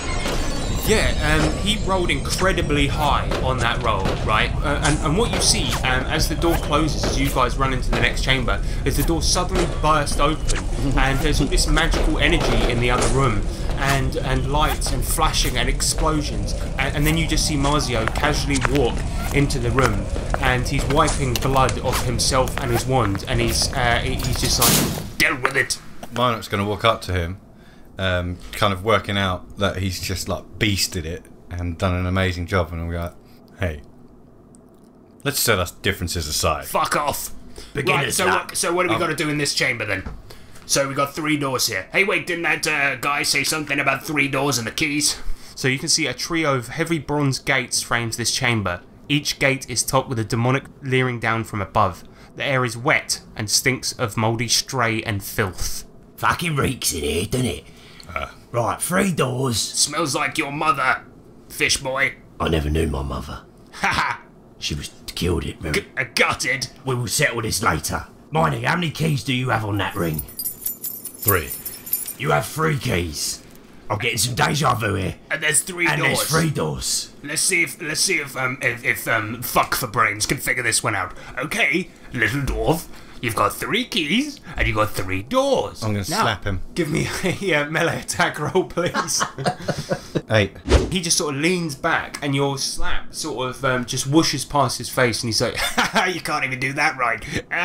yeah, he rolled incredibly high on that roll, right? And what you see as the door closes, as you guys run into the next chamber, is the door suddenly burst open, and there's all this magical energy in the other room, and lights and flashing and explosions, and then you just see Marzio casually walk into the room, and he's wiping blood off himself and his wand, and he's just like, Deal with it. Minoc's going to walk up to him, kind of working out that he's just like beasted it and done an amazing job, and I'm like, hey, let's set our differences aside. Fuck off. Beginner's Right, luck. so what do we got to do in this chamber then? So we got 3 doors here. Hey, wait, didn't that guy say something about 3 doors and the keys? So you can see a trio of heavy bronze gates frames this chamber. Each gate is topped with a demonic leering down from above. The air is wet and stinks of mouldy stray and filth. Fucking reeks in here, doesn't it? Right, 3 doors. Smells like your mother, fish boy. I never knew my mother. Haha, She was killed it. Remember? gutted. We will settle this later. Miney, how many keys do you have on that ring? 3. You have 3 keys. I'm getting some deja vu here. And there's 3 And doors. there's 3 doors. Let's see if fuck for brains can figure this one out. Okay, little dwarf, you've got 3 keys and you've got 3 doors. I'm going to Now- slap him. Give me a melee attack roll, please. 8. He just sort of leans back, and your slap sort of just whooshes past his face, and he's like, You can't even do that right.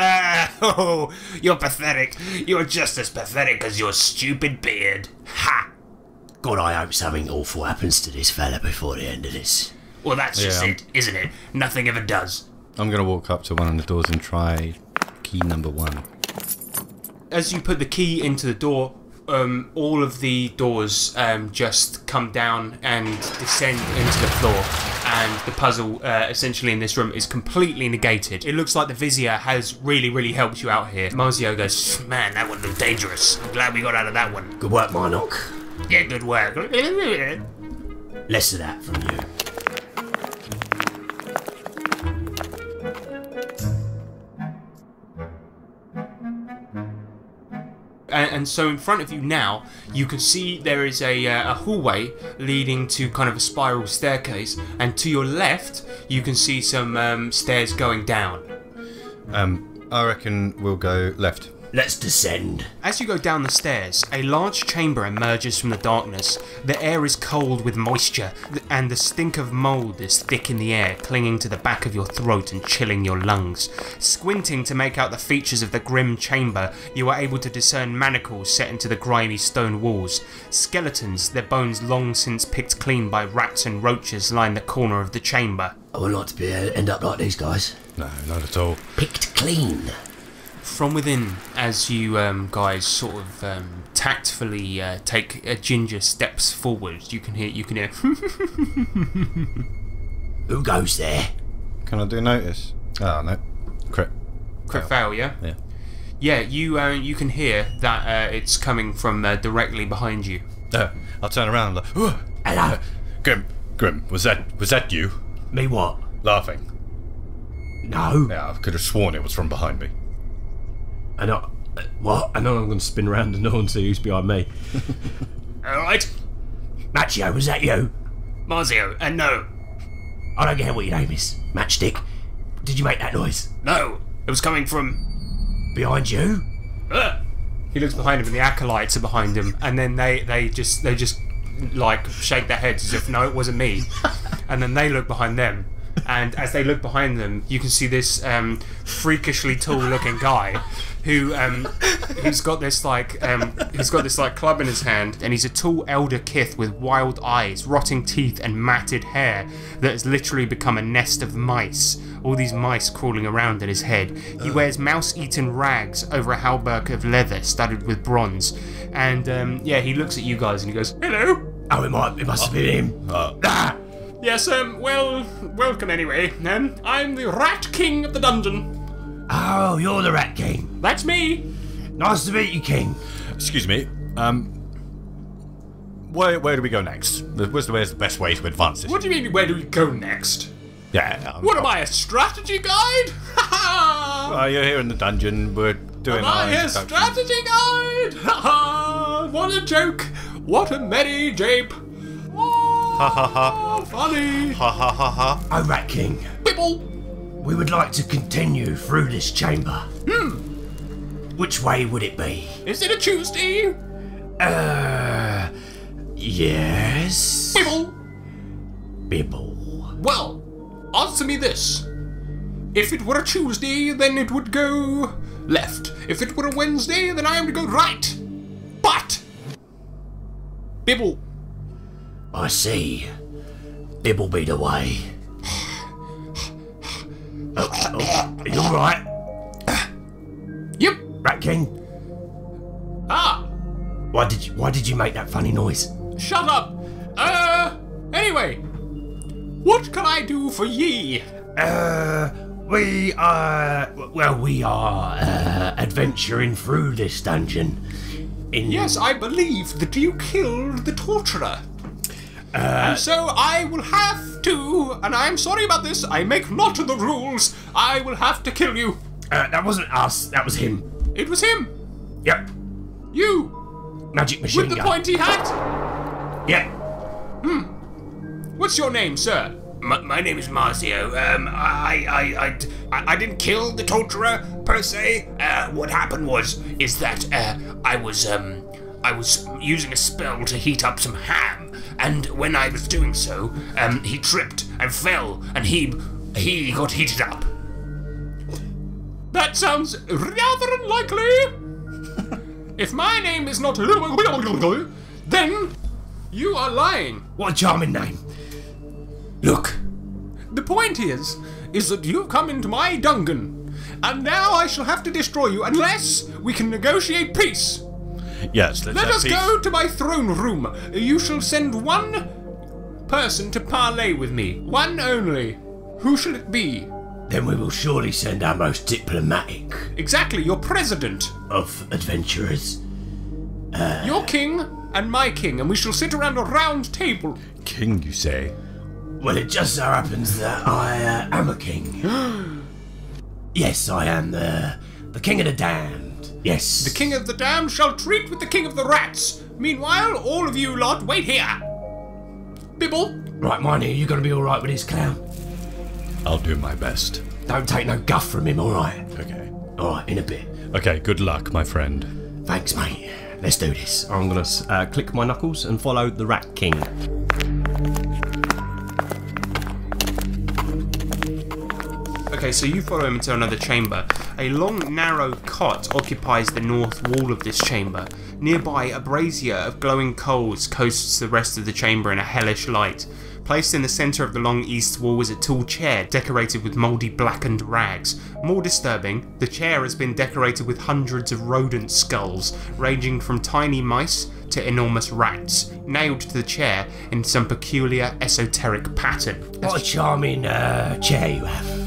Oh, you're pathetic. You're just as pathetic as your stupid beard. Ha! God, I hope something awful happens to this fella before the end of this. Well, that's just Yeah. it, isn't it? Nothing ever does. I'm going to walk up to one of the doors and try key number 1. as you put the key into the door, all of the doors just come down and descend into the floor, and the puzzle essentially in this room is completely negated. It looks like the Vizier has really, really helped you out here. Marzio goes, Man, that one looked dangerous. I'm glad we got out of that one. Good work, Minoc. Yeah, good work. Less of that from you. and so in front of you now, you can see there is a hallway leading to kind of a spiral staircase, and to your left, you can see some stairs going down. I reckon we'll go left. Let's descend. As you go down the stairs, a large chamber emerges from the darkness. The air is cold with moisture, and the stink of mould is thick in the air, clinging to the back of your throat and chilling your lungs. Squinting to make out the features of the grim chamber, you are able to discern manacles set into the grimy stone walls. Skeletons, their bones long since picked clean by rats and roaches, line the corner of the chamber. I would like to end up like these guys. No, not at all. Picked clean. From within, as you guys sort of tactfully take ginger steps forward, you can hear. Who goes there? Can I do notice? Oh no, crit fail, yeah. Yeah, you can hear that it's coming from directly behind you. I'll turn around. And like, Hello. Grim, was that you Me what? laughing? No. Yeah, I could have sworn it was from behind me. I know. What? I know I'm going to spin around and no one see who's behind me. Alright. Machio, was that you? Marzio, no. I don't care what your name is. Matchstick. Did you make that noise? No. It was coming from... Behind you? He looks behind him, and the acolytes are behind him, and then they just like shake their heads as if no, it wasn't me, and then they look behind them. And as they look behind them, you can see this freakishly tall-looking guy who's got this like club in his hand, and he's a tall elder kith with wild eyes, rotting teeth, and matted hair that has literally become a nest of mice. All these mice crawling around at his head. He wears mouse-eaten rags over a hauberk of leather studded with bronze, and he looks at you guys and he goes, "Hello." Oh, it must have been him. Yes, well, welcome anyway. I'm the Rat King of the dungeon. Oh, you're the Rat King. That's me. Nice to meet you, King. Excuse me. Where do we go next? Where's the best way to advance this? What do you mean, where do we go next? Yeah. What am I, a strategy guide? Ha ha! Well, you're here in the dungeon. We're doing Am our I a introduction. strategy guide? Ha ha! What a joke! What a merry jape! Ha ha ha. Funny! Ha ha ha ha. Oh, Rat King. Bibble! We would like to continue through this chamber. Which way would it be? Is it a Tuesday? Yes. Bibble! Bibble. Well, answer me this. If it were a Tuesday, then it would go left. If it were a Wednesday, then I am to go right. But... Bibble. I see. Bibble be the way. Are you alright? Yep. Rat King? Ah! Why did you make that funny noise? Shut up! Anyway. What can I do for ye? We are adventuring through this dungeon. Yes, I believe that you killed the torturer. And so I will have to, and I'm sorry about this, I make not the rules, I will have to kill you. That wasn't us, that was him. It was him. Yep. You. Magic machine With the gun. pointy hat. Yep. What's your name, sir? My name is Marzio. I didn't kill the torturer per se. What happened is that I was using a spell to heat up some ham, and when I was doing so, he tripped and fell, and he got heated up. That sounds rather unlikely. If my name is not then you are lying. What a charming name. Look. The point is that you've come into my dungeon, and now I shall have to destroy you unless we can negotiate peace. Yes, let's Let have us peace. go to my throne room. You shall send one person to parley with me. One only. Who shall it be? Then we will surely send our most diplomatic Exactly, your president. of adventurers. Your king and my king, and we shall sit around a round table. King, you say? Well, it just so happens that I am a king. Yes, I am the king of the damned. Yes. The King of the Damned shall treat with the King of the Rats. Meanwhile, all of you lot, wait here. Bibble. Right, Miney, you gonna be alright with this clown? I'll do my best. Don't take no guff from him, alright? Okay. Alright, in a bit. Okay, good luck, my friend. Thanks, mate. Let's do this. I'm gonna click my knuckles and follow the Rat King. Okay, so you follow him into another chamber. A long, narrow cot occupies the north wall of this chamber. Nearby, a brazier of glowing coals coasts the rest of the chamber in a hellish light. Placed in the centre of the long east wall is a tall chair decorated with mouldy blackened rags. More disturbing, the chair has been decorated with hundreds of rodent skulls, ranging from tiny mice to enormous rats, nailed to the chair in some peculiar esoteric pattern. What a charming chair you have.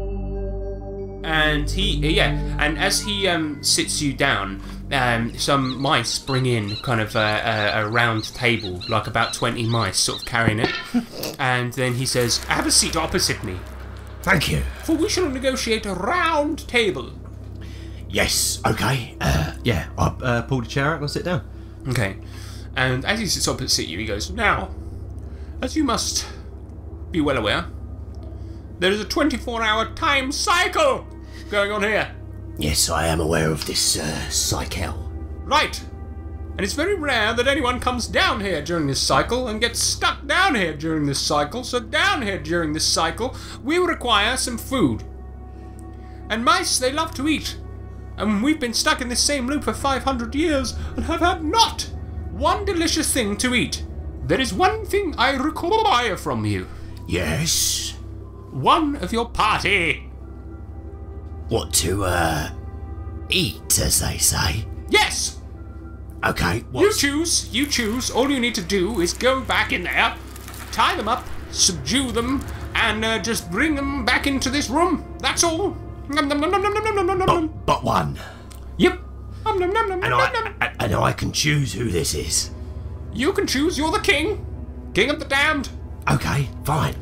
And and as he sits you down, some mice bring in kind of a round table, like about 20 mice, sort of carrying it. And then he says, "Have a seat opposite me, Thank you. for we shall negotiate a round table." Yes, okay. Yeah, I pulled a chair out and I sit down. Okay. And as he sits opposite you, he goes, "Now, as you must be well aware, there is a 24-hour time cycle going on here. Yes, I am aware of this cycle. Right. And it's very rare that anyone comes down here during this cycle and gets stuck down here during this cycle. So down here during this cycle, we require some food. And mice, they love to eat. And we've been stuck in this same loop for 500 years and have had not one delicious thing to eat. There is one thing I require from you. Yes? One of your party. What to, eat, as they say? Yes! Okay, You choose. All you need to do is go back in there, tie them up, subdue them, and just bring them back into this room. That's all. Nom, nom, nom, nom, nom, nom, nom, nom, nom. But one. Yep. Nom, nom, nom, nom, And nom, nom. I can choose who this is. You can choose. You're the king. King of the damned. Okay, fine.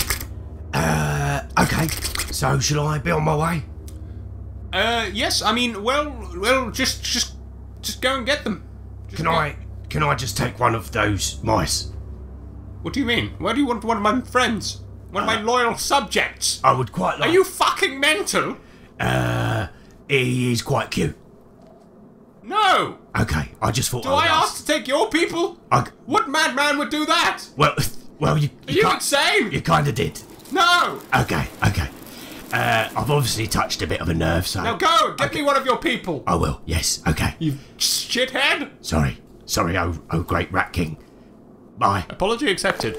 Okay. So, shall I be on my way? Yes. I mean, well, just go and get them. Just Can I just take one of those mice? What do you mean? Why do you want one of my friends? One of my loyal subjects? I would quite like... Are you fucking mental? He is quite cute. No. Okay, I just thought Do I ask to take your people? What madman would do that? Well, you Are you can't- insane? You kind of did. No. Okay. I've obviously touched a bit of a nerve, so... Now go, get me one of your people. I will, yes, okay. You shithead. Sorry, oh great Rat King. Bye. Apology accepted.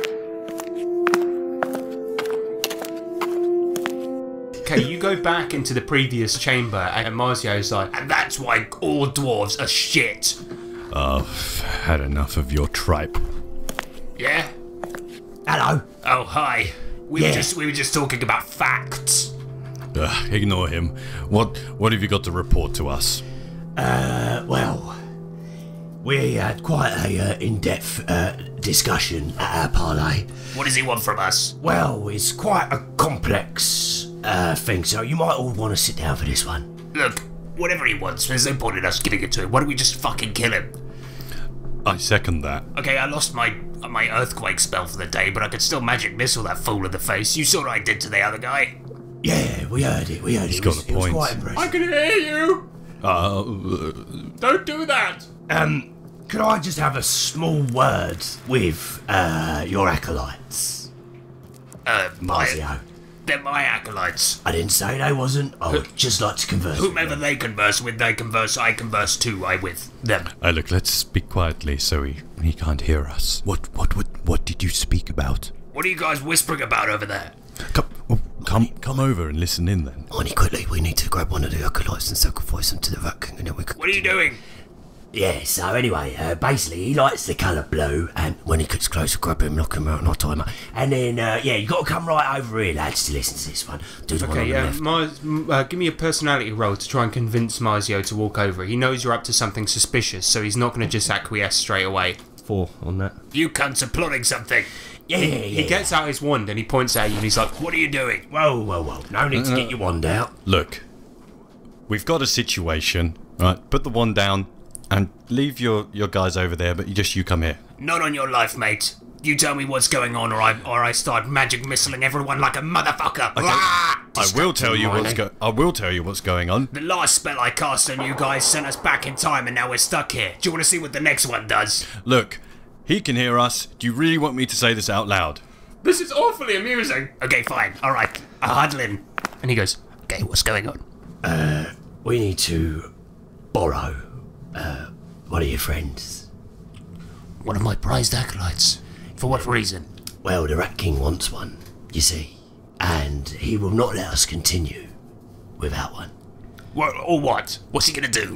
Okay, you go back into the previous chamber, and Marzio's like, And that's why all dwarves are shit. I've had enough of your tripe. Yeah? Hello. Oh, hi. We were just talking about facts. Ignore him. What have you got to report to us? Well, we had quite a in-depth discussion at our parlay. What does he want from us? Well, it's quite a complex thing, so you might all want to sit down for this one. Look, whatever he wants, there's no point in us giving it to him. Why don't we just fucking kill him? I second that. Okay, I lost my earthquake spell for the day, but I could still magic missile that fool in the face. You saw what I did to the other guy? Yeah, we heard it. He's got a It was point. quite I impressive. can hear you. Don't do that. Could I just have a small word with your acolytes? Marzio. They're my acolytes. I didn't say they wasn't. I would just like to converse. Whomever they converse with, I converse too. I with them. Look, let's speak quietly so he can't hear us. What did you speak about? What are you guys whispering about over there? Come over and listen in then. Honey, quickly, we need to grab one of the acolytes and sacrifice them to the Rat King, and then we can... What are you doing? Yeah, so anyway, basically, he likes the colour blue, and when he gets closer, grab him, knock him out, and I'll tie him up. And then, you got to come right over here, lads, to listen to this one. Do the one on the left. Give me a personality roll to try and convince Marzio to walk over. He knows you're up to something suspicious, so he's not going to just acquiesce straight away. 4 on that. You cunts are plotting something. Yeah. He gets out his wand and he points at you and he's like, What are you doing? Whoa. No need to get your wand out. Look, we've got a situation, right? Put the wand down and leave your guys over there, but you come here. Not on your life, mate. You tell me what's going on, or I start magic missiling everyone like a motherfucker. I will tell you what's going on. The last spell I cast on you guys sent us back in time, and now we're stuck here. Do you want to see what the next one does? Look, he can hear us. Do you really want me to say this out loud? This is awfully amusing. Okay, fine. All right. I'll huddle in. And he goes, okay, what's going on? We need to borrow one of your friends. One of my prized acolytes. For what reason? Well, the Rat King wants one, you see, and he will not let us continue without one. Well, or what? What's he gonna do?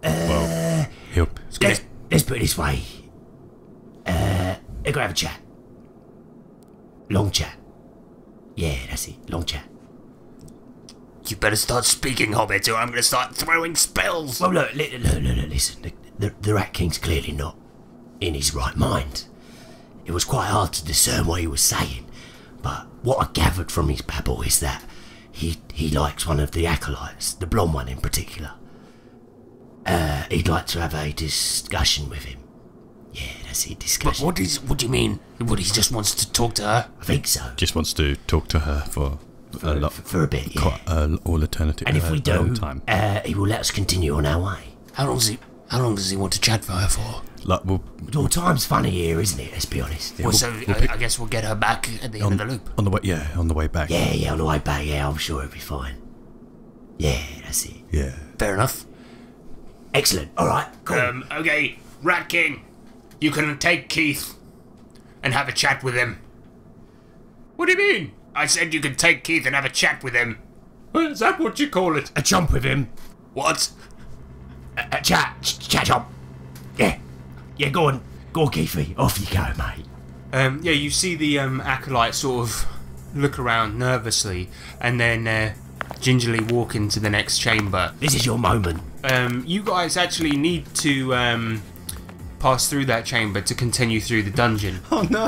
Let's put it this way. They're gonna have a chat. Long chat. Yeah, that's it. Long chat. You better start speaking, Hobbit, or I'm gonna start throwing spells. Well, look, listen. The Rat King's clearly not in his right mind. It was quite hard to discern what he was saying, but what I gathered from his babble is that he likes one of the acolytes, the blonde one in particular. He'd like to have a discussion with him. Yeah, that's it, discussion. But what do you mean? What, he just wants to talk to her? I think so. Just wants to talk to her for a bit, yeah. All eternity. And if we do, long time. He will let us continue on our way. How long does he want to chat for her for? Well, time's funny here, isn't it? Let's be honest. Well, so I guess we'll get her back at the end of the loop. On the way back. Yeah, on the way back. Yeah, I'm sure it'll be fine. Yeah, that's it. Yeah. Fair enough. Excellent. All right. Cool. Okay, Rat King, you can take Keith and have a chat with him. What do you mean? I said you could take Keith and have a chat with him. Is that what you call it? A chomp with him. What? A chat chomp. Yeah, go on, Keithy. Off you go, mate. You see the acolyte sort of look around nervously and then gingerly walk into the next chamber. This is your moment. You guys actually need to pass through that chamber to continue through the dungeon. Oh no!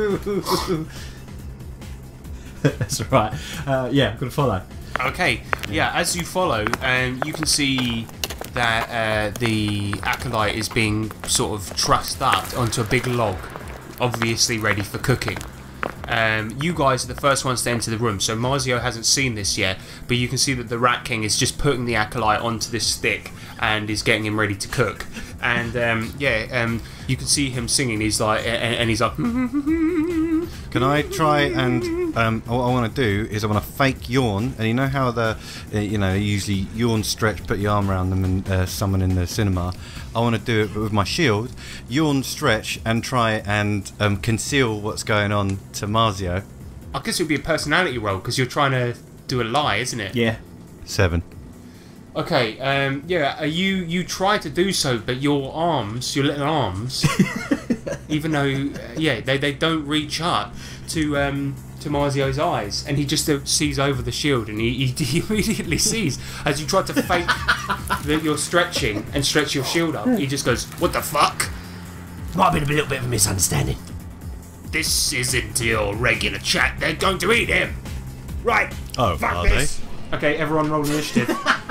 That's right. Yeah, I'm gonna follow. Okay, yeah, as you follow, you can see that the acolyte is being sort of trussed up onto a big log, obviously ready for cooking. You guys are the first ones to enter the room, so Marzio hasn't seen this yet, but you can see that the Rat King is just putting the acolyte onto this stick and is getting him ready to cook. And you can see him singing. He's like, and he's like. Can I try and what I want to do is I want to fake yawn, and you know how usually yawn, stretch, put your arm around them, and someone in the cinema. I want to do it with my shield, yawn, stretch, and try and conceal what's going on to Marzio. I guess it would be a personality roll because you're trying to do a lie, isn't it? Yeah. 7. Okay. You try to do so, but your little arms, even though they don't reach up to Marzio's eyes, and he just sees over the shield, and he immediately sees as you try to fake that you're stretching and stretch your shield up. He just goes, "What the fuck?" Might have been a little bit of a misunderstanding. This isn't your regular chat. They're going to eat him. Right. Oh, fuck are this. they? Okay, everyone roll initiative.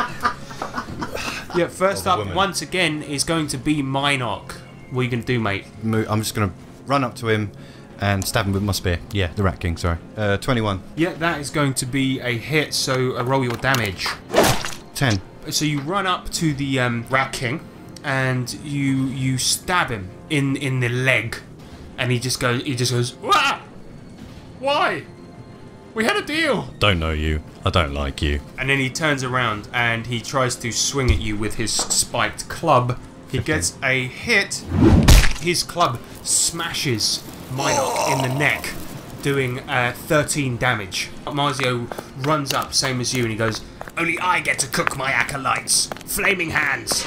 Yeah, first up, once again, is going to be Minoc. What are you going to do, mate? I'm just going to run up to him and stab him with my spear. Yeah, the Rat King, sorry. 21. Yeah, that is going to be a hit, so roll your damage. 10. So you run up to the Rat King, and you stab him in the leg, and he just goes, "Wah! Why? We had a deal." Don't know you. I don't like you. And then he turns around and he tries to swing at you with his spiked club. He gets a hit. His club smashes Minoc in the neck, doing 13 damage. Marzio runs up, same as you, and he goes, Only I get to cook my acolytes. Flaming hands.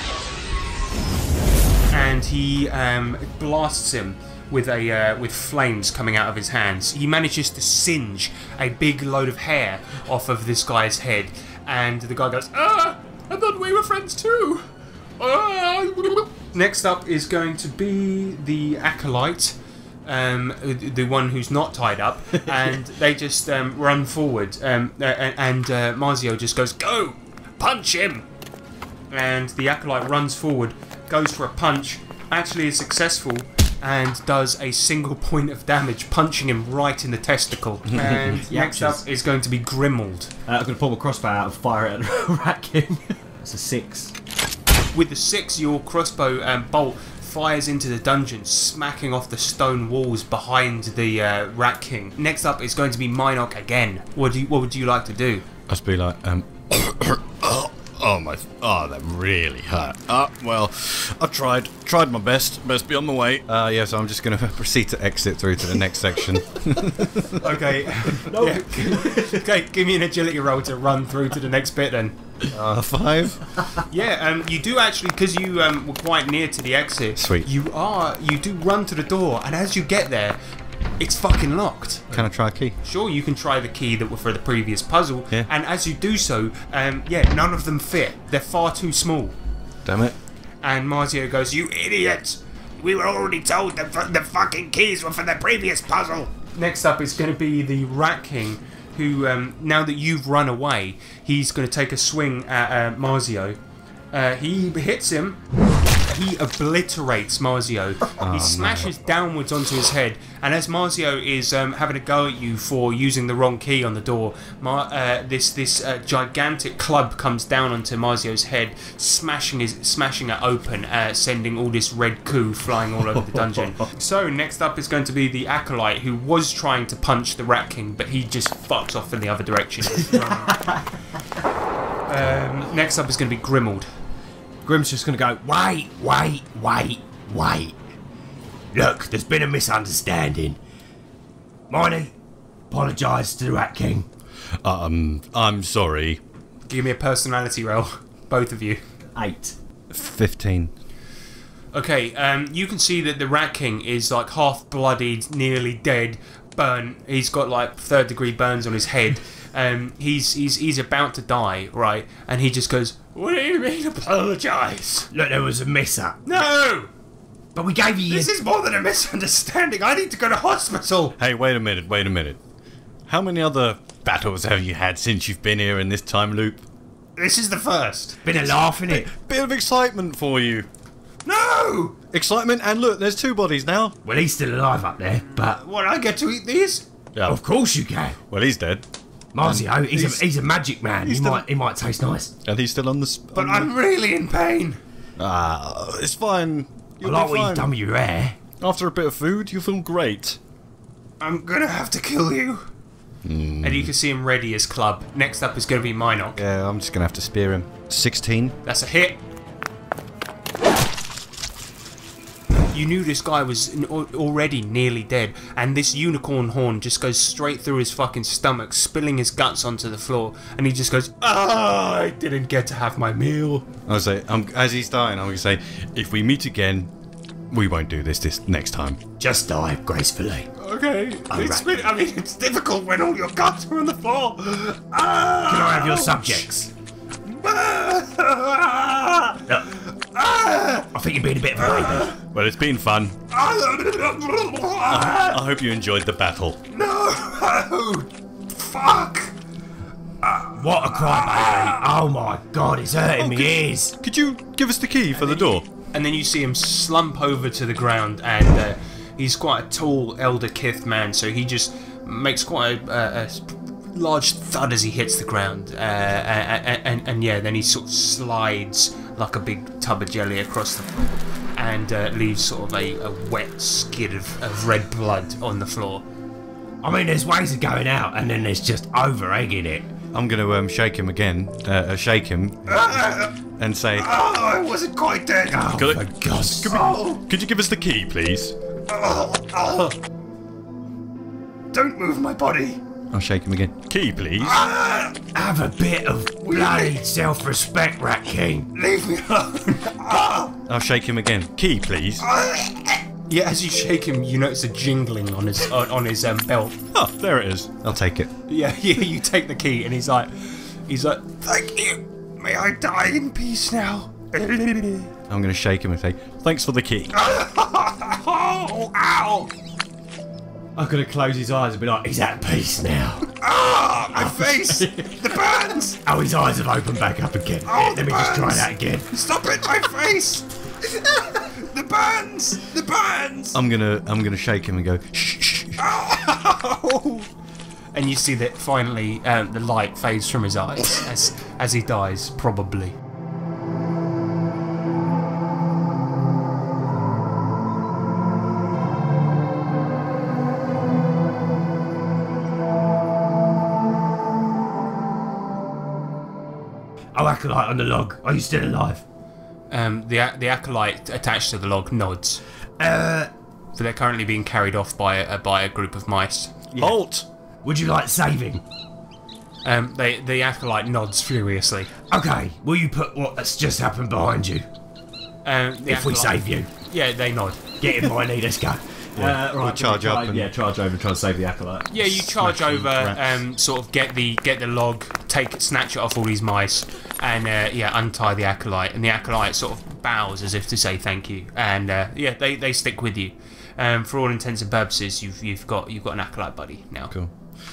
and he blasts him with flames coming out of his hands. He manages to singe a big load of hair off of this guy's head, and the guy goes, "Ah! I thought we were friends too." Next up is going to be the acolyte, the one who's not tied up, and they just run forward, and Marzio just goes, "Go! Punch him! and the acolyte runs forward, goes for a punch, actually is successful, and does a single point of damage, punching him right in the testicle. And next up is going to be Grimald. I'm going to pull my crossbow out and fire it at the Rat King. It's a 6. With the 6, your crossbow bolt fires into the dungeon, smacking off the stone walls behind the Rat King. Next up is going to be Minoc again. What would you like to do? I'd be like, that really hurt. Well, I tried my best. Best be on my way. Yeah, so I'm just going to proceed to exit through to the next section. Okay. Okay, give me an agility roll to run through to the next bit then. 5. Yeah, you do actually, because you were quite near to the exit. Sweet. You do run to the door, and as you get there, it's fucking locked. Can I try a key? Sure, you can try the key that were for the previous puzzle, Yeah. and as you do so, none of them fit. They're far too small. Damn it. And Marzio goes, "You idiot! We were already told the fucking keys were for the previous puzzle. Next up is going to be the Rat King, who, now that you've run away, he's going to take a swing at Marzio. He hits him. He obliterates Marzio. He smashes downwards onto his head, and as Marzio is having a go at you for using the wrong key on the door, this gigantic club comes down onto Marzio's head, smashing it open, sending all this red goo flying all over the dungeon. So next up is going to be the acolyte, who was trying to punch the Rat King, but he just fucks off in the other direction. Next up is going to be Grimald. Grim's just going to go, wait. Look, there's been a misunderstanding. Miney, apologise to the Rat King. I'm sorry. Give me a personality roll, both of you. 8. 15. Okay, you can see that the Rat King is like half bloodied, nearly dead, burnt. He's got like 3rd-degree burns on his head. He's about to die, right? And he just goes, "What do you mean apologise?" Look, there was a mix-up. No! But we gave you... This is more than a misunderstanding. I need to go to hospital. Hey, wait a minute. How many other battles have you had since you've been here in this time loop? This is the first. Been a laugh in it. Bit of excitement for you. No! Excitement, and look, there's 2 bodies now. Well, he's still alive up there, but... What, I get to eat these? Yeah. Of course you can. Well, he's dead. Marzio, he's a magic man. he's He might taste nice. And he's still on the... But I'm really in pain. It's fine. I You'll like be what fine. you've done with your hair. After a bit of food, you'll feel great. I'm gonna have to kill you. And you can see him ready as club. Next up is gonna be Minoc. Yeah, I'm just gonna have to spear him. 16. That's a hit. You knew this guy was already nearly dead, and this unicorn horn just goes straight through his fucking stomach, spilling his guts onto the floor, and he just goes, I didn't get to have my meal. I'll say, as he's dying, I'm gonna say, if we meet again, we won't do this next time. Just die gracefully. Okay, it's difficult when all your guts are on the floor. Can I have your subjects? I think you're being a bit of a baby. Well, it's been fun. I hope you enjoyed the battle. No! Fuck! What a crybaby. Oh my god, it's hurting me ears. Could you give us the key for the door? And then you see him slump over to the ground, and he's quite a tall elder kith man, so he just makes quite a large thud as he hits the ground, and yeah, then he sort of slides like a big tub of jelly across the floor, and leaves sort of a wet skid of red blood on the floor. I mean, there's ways of going out, and then there's just over-egging it. I'm gonna shake him again, and say, Oh, I wasn't quite dead. Oh, Could for I- God's sake. could you give us the key, please? Don't move my body. I'll shake him again. Key, please. Have a bit of bloody self-respect, Rat King. Leave me alone. I'll shake him again. Key, please. Yeah, as you shake him, you notice a jingling on his belt. Oh, there it is. I'll take it. Yeah, you take the key, and he's like, thank you. May I die in peace now. I'm gonna shake him and say, thanks for the key. Oh, ow! I could have closed his eyes and be like, he's at peace now. Ah, my face! The burns! Oh, his eyes have opened back up again. Oh, Let me just try that again. Stop it, my face! The burns! The burns! I'm gonna shake him and go shh shh. Oh! And you see that finally the light fades from his eyes as he dies, probably. Oh, Acolyte on the log. Are you still alive? The acolyte attached to the log nods. So they're currently being carried off by a group of mice. Halt! Would you like saving? The acolyte nods furiously. Okay, will you put what's just happened behind you? If we save you. Yeah, they nod. Get in, Miney, let's go. Right, We'll charge up and charge over and try and save the acolyte. Yeah, you charge over, sort of get the log, snatch it off all these mice, and untie the acolyte. And the acolyte sort of bows as if to say thank you. And they stick with you. For all intents and purposes, you've got an acolyte buddy now. Cool.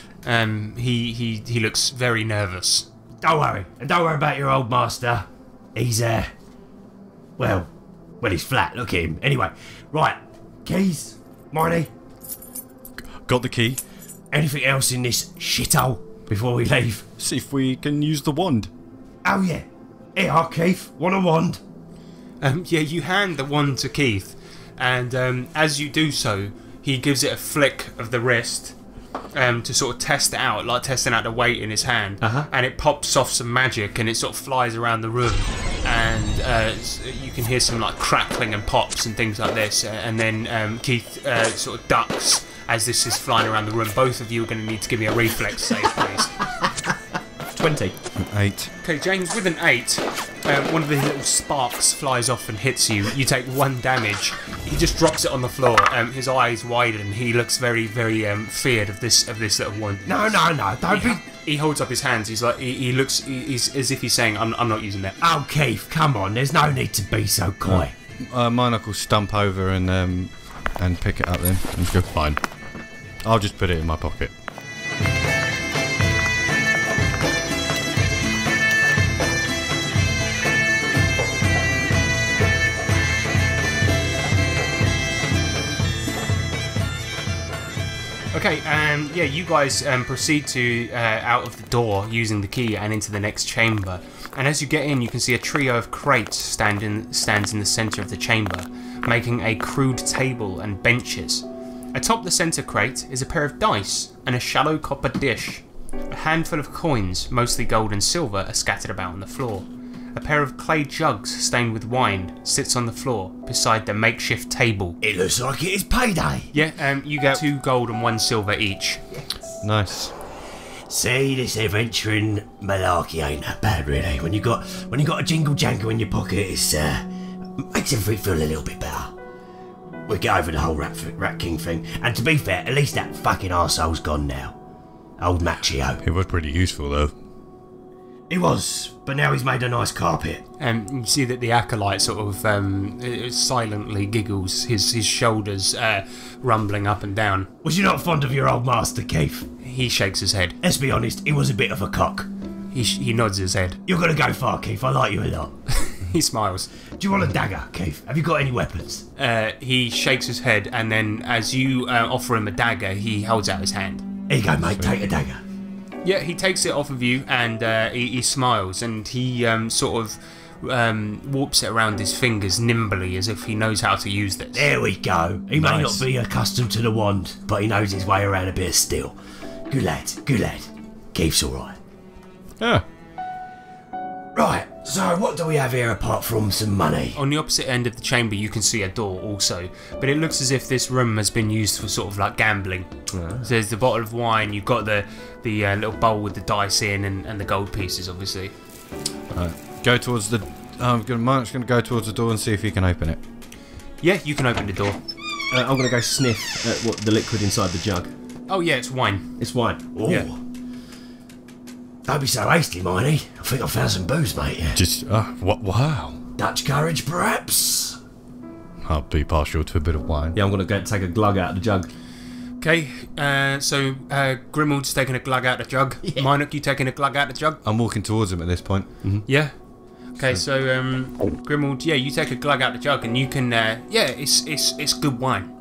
He looks very nervous. Don't worry, and don't worry about your old master. He's well, he's flat. Look at him. Anyway, right, keys, Miney. Got the key. Anything else in this shithole before we leave? See if we can use the wand. Oh yeah, here, Keith. Want a wand? You hand the wand to Keith, and as you do so, he gives it a flick of the wrist to sort of test it out, like testing out the weight in his hand. And it pops off some magic, and it sort of flies around the room, and you can hear some like crackling and pops and things like this. And then Keith sort of ducks as this is flying around the room. Both of you are going to need to give me a reflex save, please. 20. 8. Okay, James, with an 8, one of the little sparks flies off and hits you. You take 1 damage. He just drops it on the floor. His eyes widen. He looks very, very feared of this little one. No, don't be. He holds up his hands. He's like, he looks, he's as if he's saying, "I'm not using that." Oh, Keith, come on. There's no need to be so coy. Minoc will stump over and pick it up then. And just go, fine. I'll just put it in my pocket. Okay, you guys proceed to out of the door using the key and into the next chamber. And as you get in, you can see a trio of crates stands in the centre of the chamber, making a crude table and benches. Atop the centre crate is a pair of dice and a shallow copper dish. A handful of coins, mostly gold and silver, are scattered about on the floor. A pair of clay jugs stained with wine sits on the floor beside the makeshift table. It looks like it is payday. Yeah, you get 2 gold and 1 silver each. Nice. See, this adventuring malarkey ain't that bad, really. When you got a jingle jangle in your pocket, it's makes everything feel a little bit better. We'll get over the whole Rat King thing, and to be fair, at least that fucking arsehole's gone now. Old Machio. It was pretty useful though. He was, but now he's made a nice carpet. You see that the acolyte sort of silently giggles, his shoulders rumbling up and down. Was you not fond of your old master, Keith? He shakes his head. Let's be honest, he was a bit of a cock. He nods his head. You're gonna go far, Keith. I like you a lot. He smiles. Do you want a dagger, Keith? Have you got any weapons? He shakes his head, and then as you offer him a dagger, he holds out his hand. Here you go, mate. Take a dagger. Yeah, he takes it off of you, and he smiles, and he sort of warps it around his fingers nimbly, as if he knows how to use this. There we go. He may not be accustomed to the wand, but he knows his way around a bit of steel. Good lad, good lad. Keith's alright. Yeah. Right, so what do we have here apart from some money? On the opposite end of the chamber, you can see a door also, but it looks as if this room has been used for sort of like gambling. So there's the bottle of wine, you've got the little bowl with the dice in, and the gold pieces, obviously. Go towards the. Mike's going to go towards the door and see if he can open it. Yeah, you can open the door. I'm going to go sniff at the liquid inside the jug. Oh yeah, it's wine. It's wine. Oh. Yeah. Don't be so hasty, Miney. I think I found some booze, mate. Yeah. Just. Wow. Dutch courage, perhaps? I'll be partial to a bit of wine. Yeah, I'm going to go take a glug out of the jug. Okay, so Grimald's taking a glug out the jug. Yeah. Minoc, you taking a glug out the jug? I'm walking towards him at this point. Yeah. Okay, so Grimald, yeah, you take a glug out the jug, and you can, yeah, it's good wine.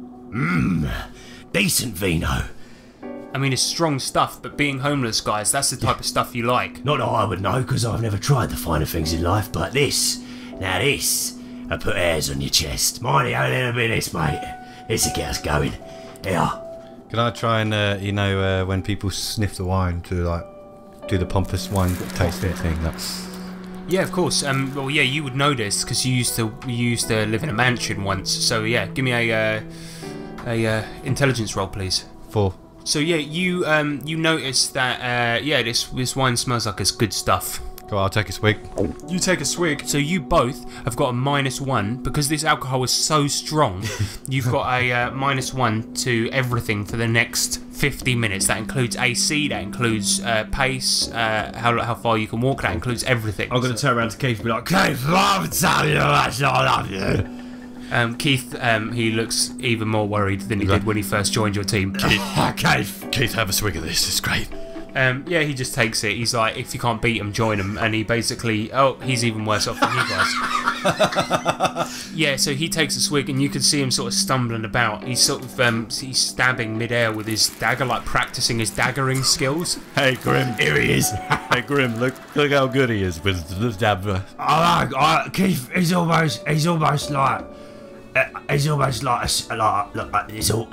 Decent vino. I mean, it's strong stuff, but being homeless, guys, that's the type of stuff you like. Not that I would know, because I've never tried the finer things in life, but this, I put hairs on your chest. Mighty ain't ever been this, mate. This'll get us going. Yeah. Can I try and, you know, when people sniff the wine to, like, do the pompous wine tasting thing? That's... Yeah, of course. Well, yeah, you would know this because you used to live in a mansion once. So yeah, give me a intelligence roll, please. 4. So yeah, you notice that yeah, this wine smells like it's good stuff. Go on, I'll take a swig. You take a swig. So you both have got a -1 because this alcohol is so strong. You've got a -1 to everything for the next 50 minutes. That includes AC. That includes pace. How far you can walk. That includes everything. I'm going to turn around to Keith and be like, Keith, love tell you how much I love you. Keith, he looks even more worried than he did when he first joined your team. Keith, have a swig of this. It's great. Yeah, he just takes it. He's like, if you can't beat him, join him. And he basically, he's even worse off than you guys. Yeah, so he takes a swig, and you can see him sort of stumbling about. He's sort of, he's stabbing midair with his dagger, like practicing his daggering skills. Hey, Grim. Here he is. Hey, Grim, look how good he is with the dab. Keith, he's almost like... it's almost like it's all.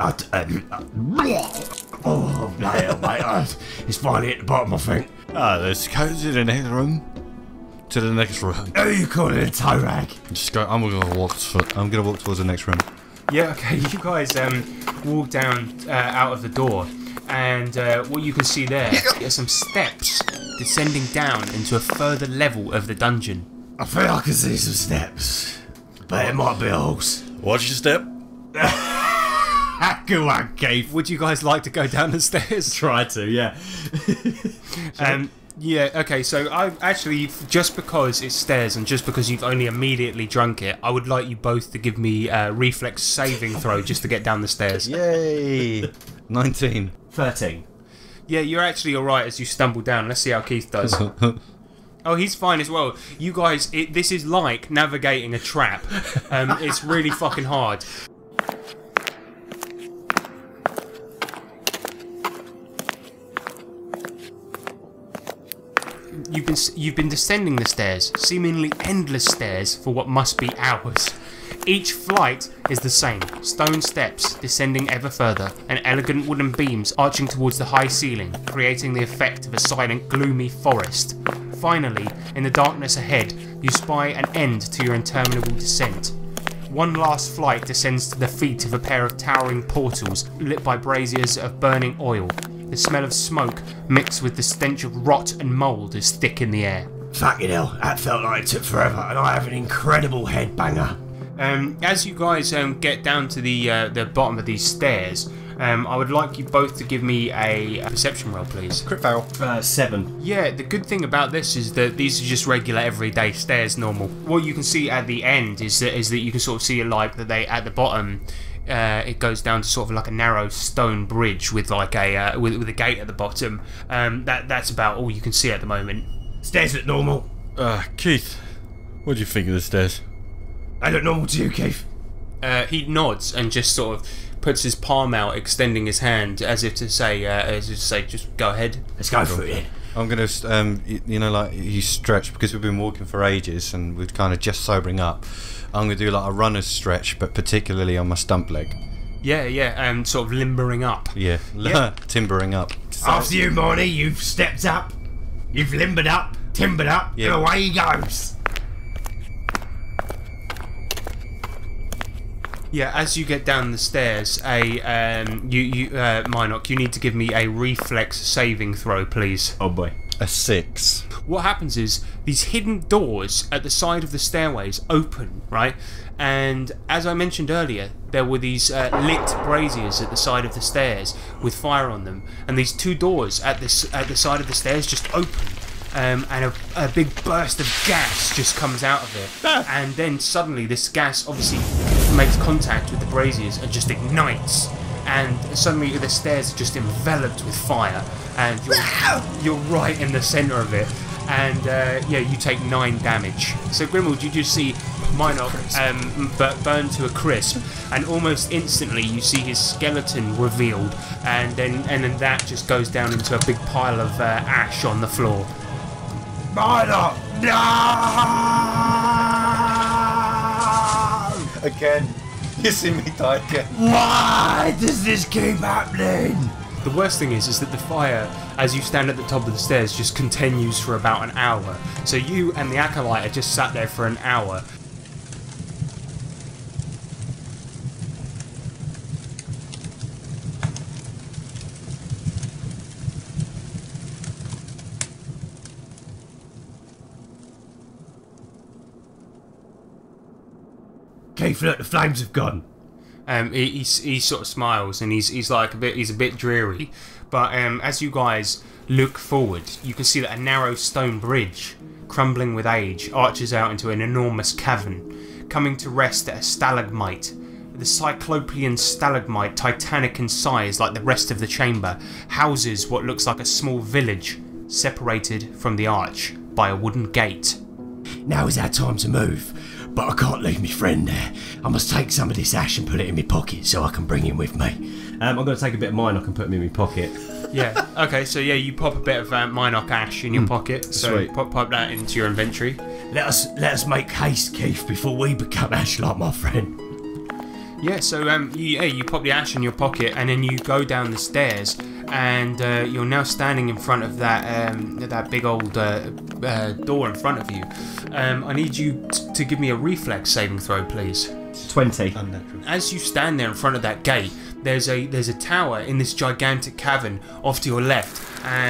Oh, mate, it's finally at the bottom, I think. Let's go to the next room. To the next room. Who you calling a toe rag? Just go. I'm gonna walk towards the next room. Yeah, okay. You guys walk down out of the door, and what you can see there are some steps descending down into a further level of the dungeon. I feel I can see some steps, but it might be a horse. Watch your step. Go on, Keith. Would you guys like to go down the stairs? Try to, yeah. Yeah, okay, so I actually, just because it's stairs and just because you've only immediately drunk it, I would like you both to give me a reflex saving throw just to get down the stairs. Yay! 19. 13. Yeah, you're actually alright as you stumble down. Let's see how Keith does. Oh, he's fine as well. You guys, this is like navigating a trap. It's really fucking hard. You've been descending the stairs, seemingly endless stairs for what must be hours. Each flight is the same, stone steps descending ever further, and elegant wooden beams arching towards the high ceiling, creating the effect of a silent, gloomy forest. Finally, in the darkness ahead, you spy an end to your interminable descent. One last flight descends to the feet of a pair of towering portals lit by braziers of burning oil. The smell of smoke mixed with the stench of rot and mould is thick in the air. Fucking hell, that felt like it took forever, and I have an incredible headbanger. As you guys get down to the bottom of these stairs, I would like you both to give me a perception roll, please. Crit fail. 7. Yeah, the good thing about this is that these are just regular everyday stairs, normal. What you can see at the end is that you can sort of see like that they at the bottom. It goes down to sort of like a narrow stone bridge with like a with a gate at the bottom. That's about all you can see at the moment. Stairs look normal. Keith, what do you think of the stairs? They look normal to you, Keith. He nods and just sort of puts his palm out, extending his hand as if to say, just go ahead. Let's go for it then. I'm gonna, you know, like you stretch because we've been walking for ages and we're kind of just sobering up. I'm gonna do like a runner's stretch, but particularly on my stump leg. Yeah, sort of limbering up. Yeah, timbering up. After you, Marty, you've stepped up, you've limbered up, timbered up, and away he goes. Yeah, as you get down the stairs, Minoc, you need to give me a reflex saving throw, please. Oh boy. A 6. What happens is these hidden doors at the side of the stairways open, right? And as I mentioned earlier, there were these lit braziers at the side of the stairs with fire on them, and these two doors at the side of the stairs just open. And a big burst of gas just comes out of it. And then suddenly this gas obviously makes contact with the braziers and just ignites. and suddenly the stairs are just enveloped with fire, and you're right in the centre of it, and yeah, you take 9 damage. So Grimald, you just see Minoc burn to a crisp, and almost instantly you see his skeleton revealed, and then that just goes down into a big pile of ash on the floor. Minoc! No! Again. You see me die again. Why does this keep happening? The worst thing is that the fire, as you stand at the top of the stairs, just continues for about an hour. So you and the Acolyte are just sat there for an hour. Keith, look, the flames have gone. He sort of smiles, and he's a bit dreary. But as you guys look forward, you can see that a narrow stone bridge, crumbling with age, arches out into an enormous cavern, coming to rest at a stalagmite. The Cyclopean stalagmite, titanic in size like the rest of the chamber, houses what looks like a small village, separated from the arch by a wooden gate. Now is our time to move, but I can't leave my friend there. I must take some of this ash and put it in my pocket so I can bring him with me. I'm going to take a bit of Minoc and put him in my pocket. Yeah, okay, so yeah, you pop a bit of Minoc ash in your pocket, so Sweet. pop that into your inventory. Let us make haste, Keith, before we become ash like my friend. Yeah, so you pop the ash in your pocket, and then you go down the stairs, and you're now standing in front of that big old door in front of you. I need you to give me a reflex saving throw, please. 20. As you stand there in front of that gate, there's a tower in this gigantic cavern off to your left,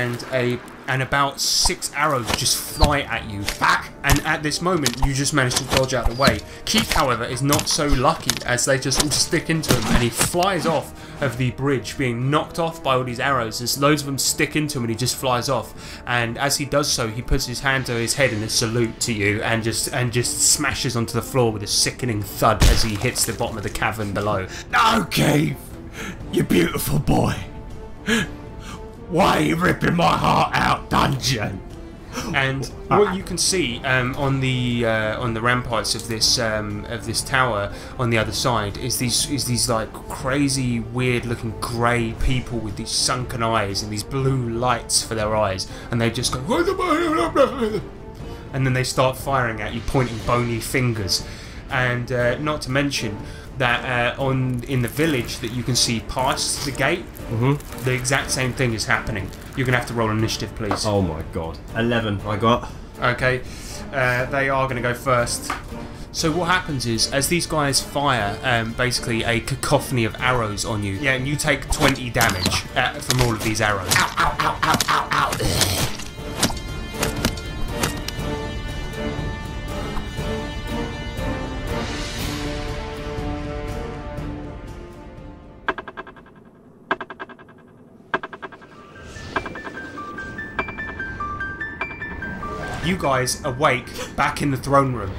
and about 6 arrows just fly at you. Back! And at this moment, you just manage to dodge out of the way. Keith, however, is not so lucky, as they just all stick into him, and he flies off of the bridge, being knocked off by all these arrows. There's loads of them stick into him, and he just flies off. And as he does so, he puts his hand to his head in a salute to you, and just smashes onto the floor with a sickening thud as he hits the bottom of the cavern below. No, Keith! You beautiful boy! Why are you ripping my heart out, dungeon? And what you can see on the ramparts of this tower on the other side is these like crazy, weird-looking grey people with these sunken eyes and these blue lights for their eyes, and they just go, and then they start firing at you, pointing bony fingers, and not to mention that in the village that you can see past the gate, the exact same thing is happening. You're going to have to roll initiative, please. Oh my god. 11 I got. Okay, they are going to go first. So what happens is, as these guys fire basically a cacophony of arrows on you, yeah, and you take 20 damage from all of these arrows. Ow, ow, ow, ow, ow, ow. You guys awake back in the throne room.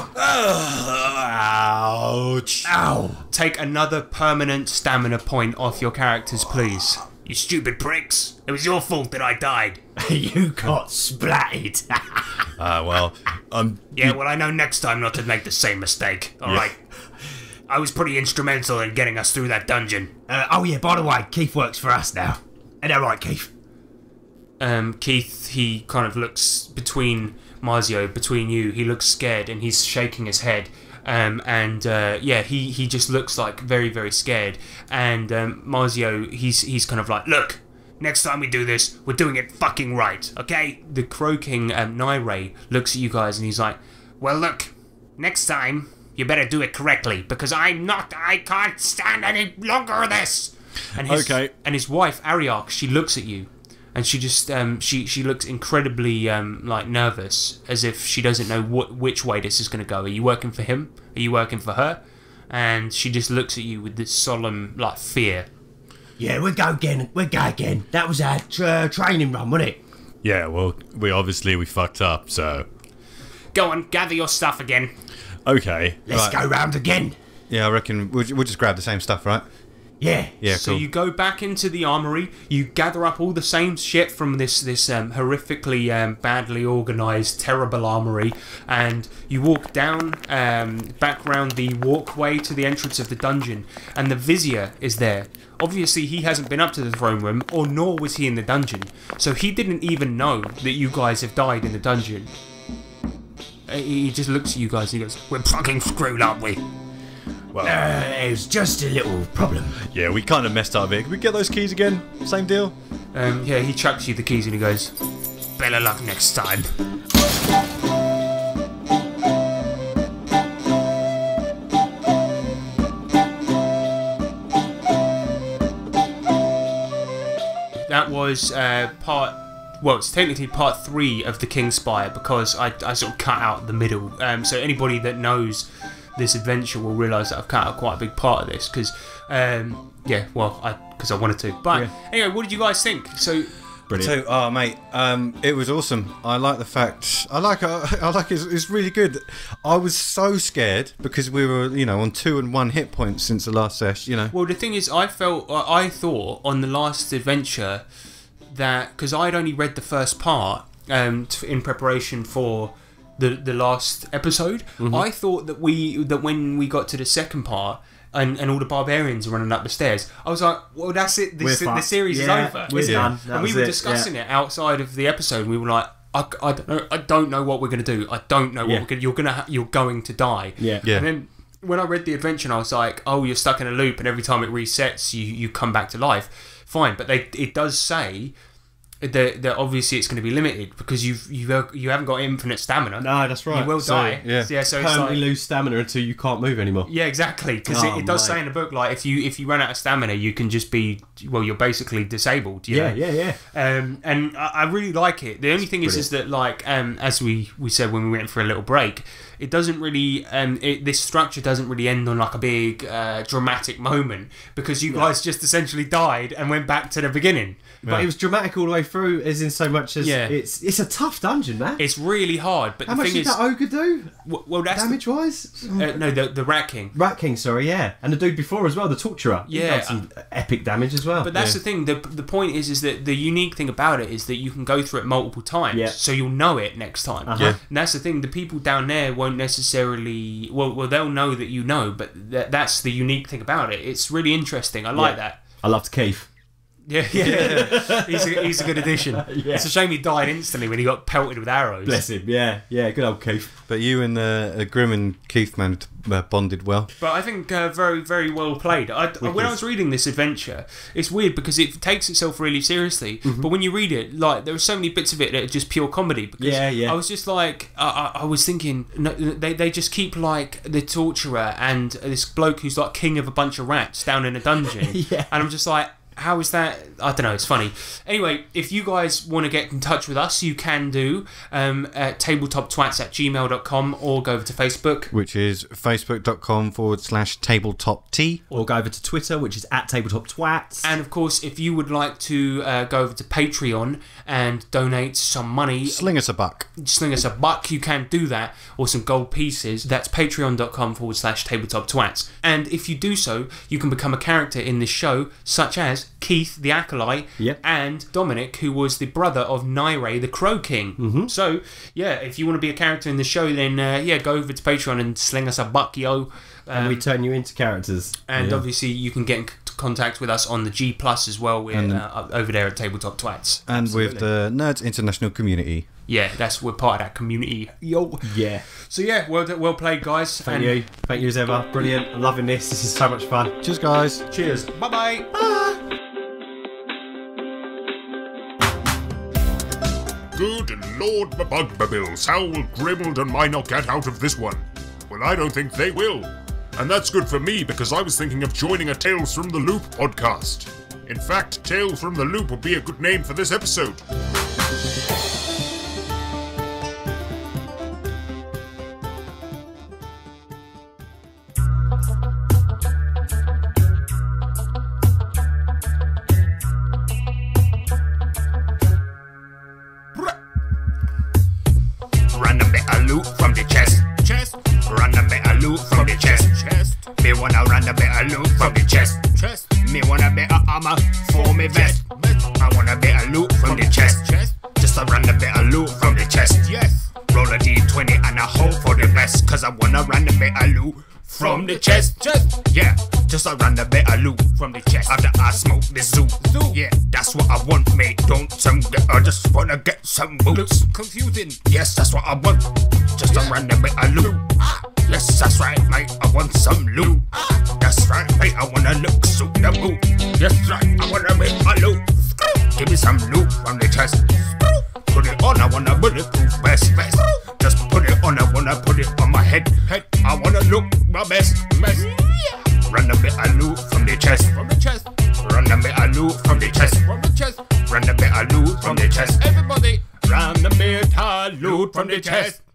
Ouch! Ow! Take another permanent stamina point off your characters, please. You stupid pricks. It was your fault that I died. You got splatted. Well, Yeah, well, I know next time not to make the same mistake. Alright. I was pretty instrumental in getting us through that dungeon. Oh yeah, by the way, Keith works for us now. Ain't that right, Keith? Keith, he kind of looks between Marzio, between you. He looks scared and he's shaking his head. Yeah, he just looks like very, very scared. And Marzio, he's kind of like, look, next time we do this, we're doing it fucking right, okay? The croaking Naire looks at you guys and he's like, well, look, next time you better do it correctly, because I can't stand any longer of this. And his wife Ariarch, she looks at you. And she just she looks incredibly like nervous, as if she doesn't know which way this is going to go. Are you working for him? Are you working for her? And she just looks at you with this solemn like fear. Yeah, we'll go again. That was our training run, wasn't it? yeah, well, we fucked up, so... Go on, gather your stuff again. Okay. Let's go round again. Yeah, I reckon we'll just grab the same stuff, right? Yeah. Yeah, So cool. you go back into the armory, you gather up all the same shit from this horrifically badly organised, terrible armory, and you walk down back round the walkway to the entrance of the dungeon, and the Vizier is there. Obviously, he hasn't been up to the throne room, or nor was he in the dungeon, so he didn't even know that you guys have died in the dungeon. He just looks at you guys and he goes, We're fucking screwed, aren't we? It was just a little problem. Yeah, we kind of messed up a bit. Can we get those keys again? Same deal? yeah, he chucks you the keys and he goes, Better luck next time. that was it's technically part 3 of the King's Spire, because I sort of cut out the middle. So anybody that knows this adventure will realise that I've cut out quite a big part of this, because I wanted to. But anyway, what did you guys think? So Brilliant. So, mate, it was awesome. I like the fact. I like it's really good. I was so scared because we were, on 2 and 1 hit points since the last sesh. Well, the thing is, I thought on the last adventure that, because I'd only read the first part in preparation for the last episode, I thought that when we got to the second part. And all the barbarians are running up the stairs. I was like, well, that's it. The series is over. We're done. And we were discussing it outside of the episode. And we were like, I don't know what we're gonna do. I don't know what we're gonna. You're going to die. Yeah. And then when I read the adventure, I was like, oh, you're stuck in a loop, and every time it resets, you come back to life. Fine, but it does say that obviously it's going to be limited because you haven't got infinite stamina. No, that's right. You will die. Yeah. So it's Permanently like, lose stamina until you can't move anymore. yeah, exactly. Because it does say in the book, like, if you run out of stamina, you can just be, you're basically disabled. You know? Yeah. And I really like it. The only thing is that, like, as we said when we went for a little break, it doesn't really this structure doesn't really end on like a big dramatic moment, because you guys just essentially died and went back to the beginning. But it was dramatic all the way through, as in so much as it's a tough dungeon, man. It's really hard. But how the much thing did is, that ogre do? Well, that's damage wise? no, the Rat King. Rat King, sorry, yeah, and the dude before as well, the Torturer. He Yeah. did some epic damage as well. But that's the thing. The point is that the unique thing about it is that you can go through it multiple times, so you'll know it next time. Yeah. And that's the thing. The people down there won't necessarily. Well, they'll know that you know, but that's the unique thing about it. It's really interesting. I like that. I loved Keith. Yeah. He's a good addition. It's a shame he died instantly when he got pelted with arrows. Bless him. Yeah, good old Keith. But you and Grim and Keith man bonded well. But I think very, very well played. When I was reading this adventure, it's weird because it takes itself really seriously. But when you read it, like, there are so many bits of it that are just pure comedy. Because I was just like, I was thinking, no, they just keep like the Torturer and this bloke who's like king of a bunch of rats down in a dungeon. And I'm just like, how is that? I don't know, it's funny. Anyway, if you guys want to get in touch with us, you can do at tabletoptwats@gmail.com, or go over to Facebook, which is facebook.com/tabletopt, or go over to Twitter, which is @tabletoptwats. And of course, if you would like to go over to Patreon and donate some money, sling us a buck, you can do that, or some gold pieces. That's patreon.com/tabletoptwats. And if you do so, you can become a character in this show, such as Keith the Acolyte, and Dominic, who was the brother of Naire the Crow King. So, if you want to be a character in the show, then go over to Patreon and sling us a buck, yo. And we turn you into characters. And obviously, you can get in contact with us on the G Plus as well. We're over there at Tabletop Twats. And with the Nerds International community. Yeah, we're part of that community. Yo. Yeah. So well played, guys. Thank you as ever. Brilliant. I'm loving this. This is so much fun. Cheers, guys. Cheers. Bye-bye. Good Lord Bugbabills, how will Grimald and Minoc get out of this one? Well, I don't think they will. And that's good for me, because I was thinking of joining a Tales from the Loop podcast. In fact, Tales from the Loop would be a good name for this episode. Run a bit of loot from the chest. Run a bit of loot from the chest. Me wanna run a bit of loot from the chest. Me 20 and I hope for the best, cause I wanna run a bit of loot from the chest. Yeah, just a run a bit of loot from the chest. After I smoke this zoo. Yeah, that's what I want, mate. Don't I just wanna get some boots. Confusing. Yes, that's what I want. Just a run a bit of loot. Yes, that's right, mate. I want some loot. That's right, mate. I wanna look suitable. Yes, right. I wanna make a loot. Give me some loot from the chest. Put it on, I want a bulletproof vest. Just put it on, I wanna put it on my head. I wanna look my best. Run a bit of loot from the chest. Run a bit of loot from the chest. Run a bit of loot from the chest. Everybody. Run a bit of loot from the chest.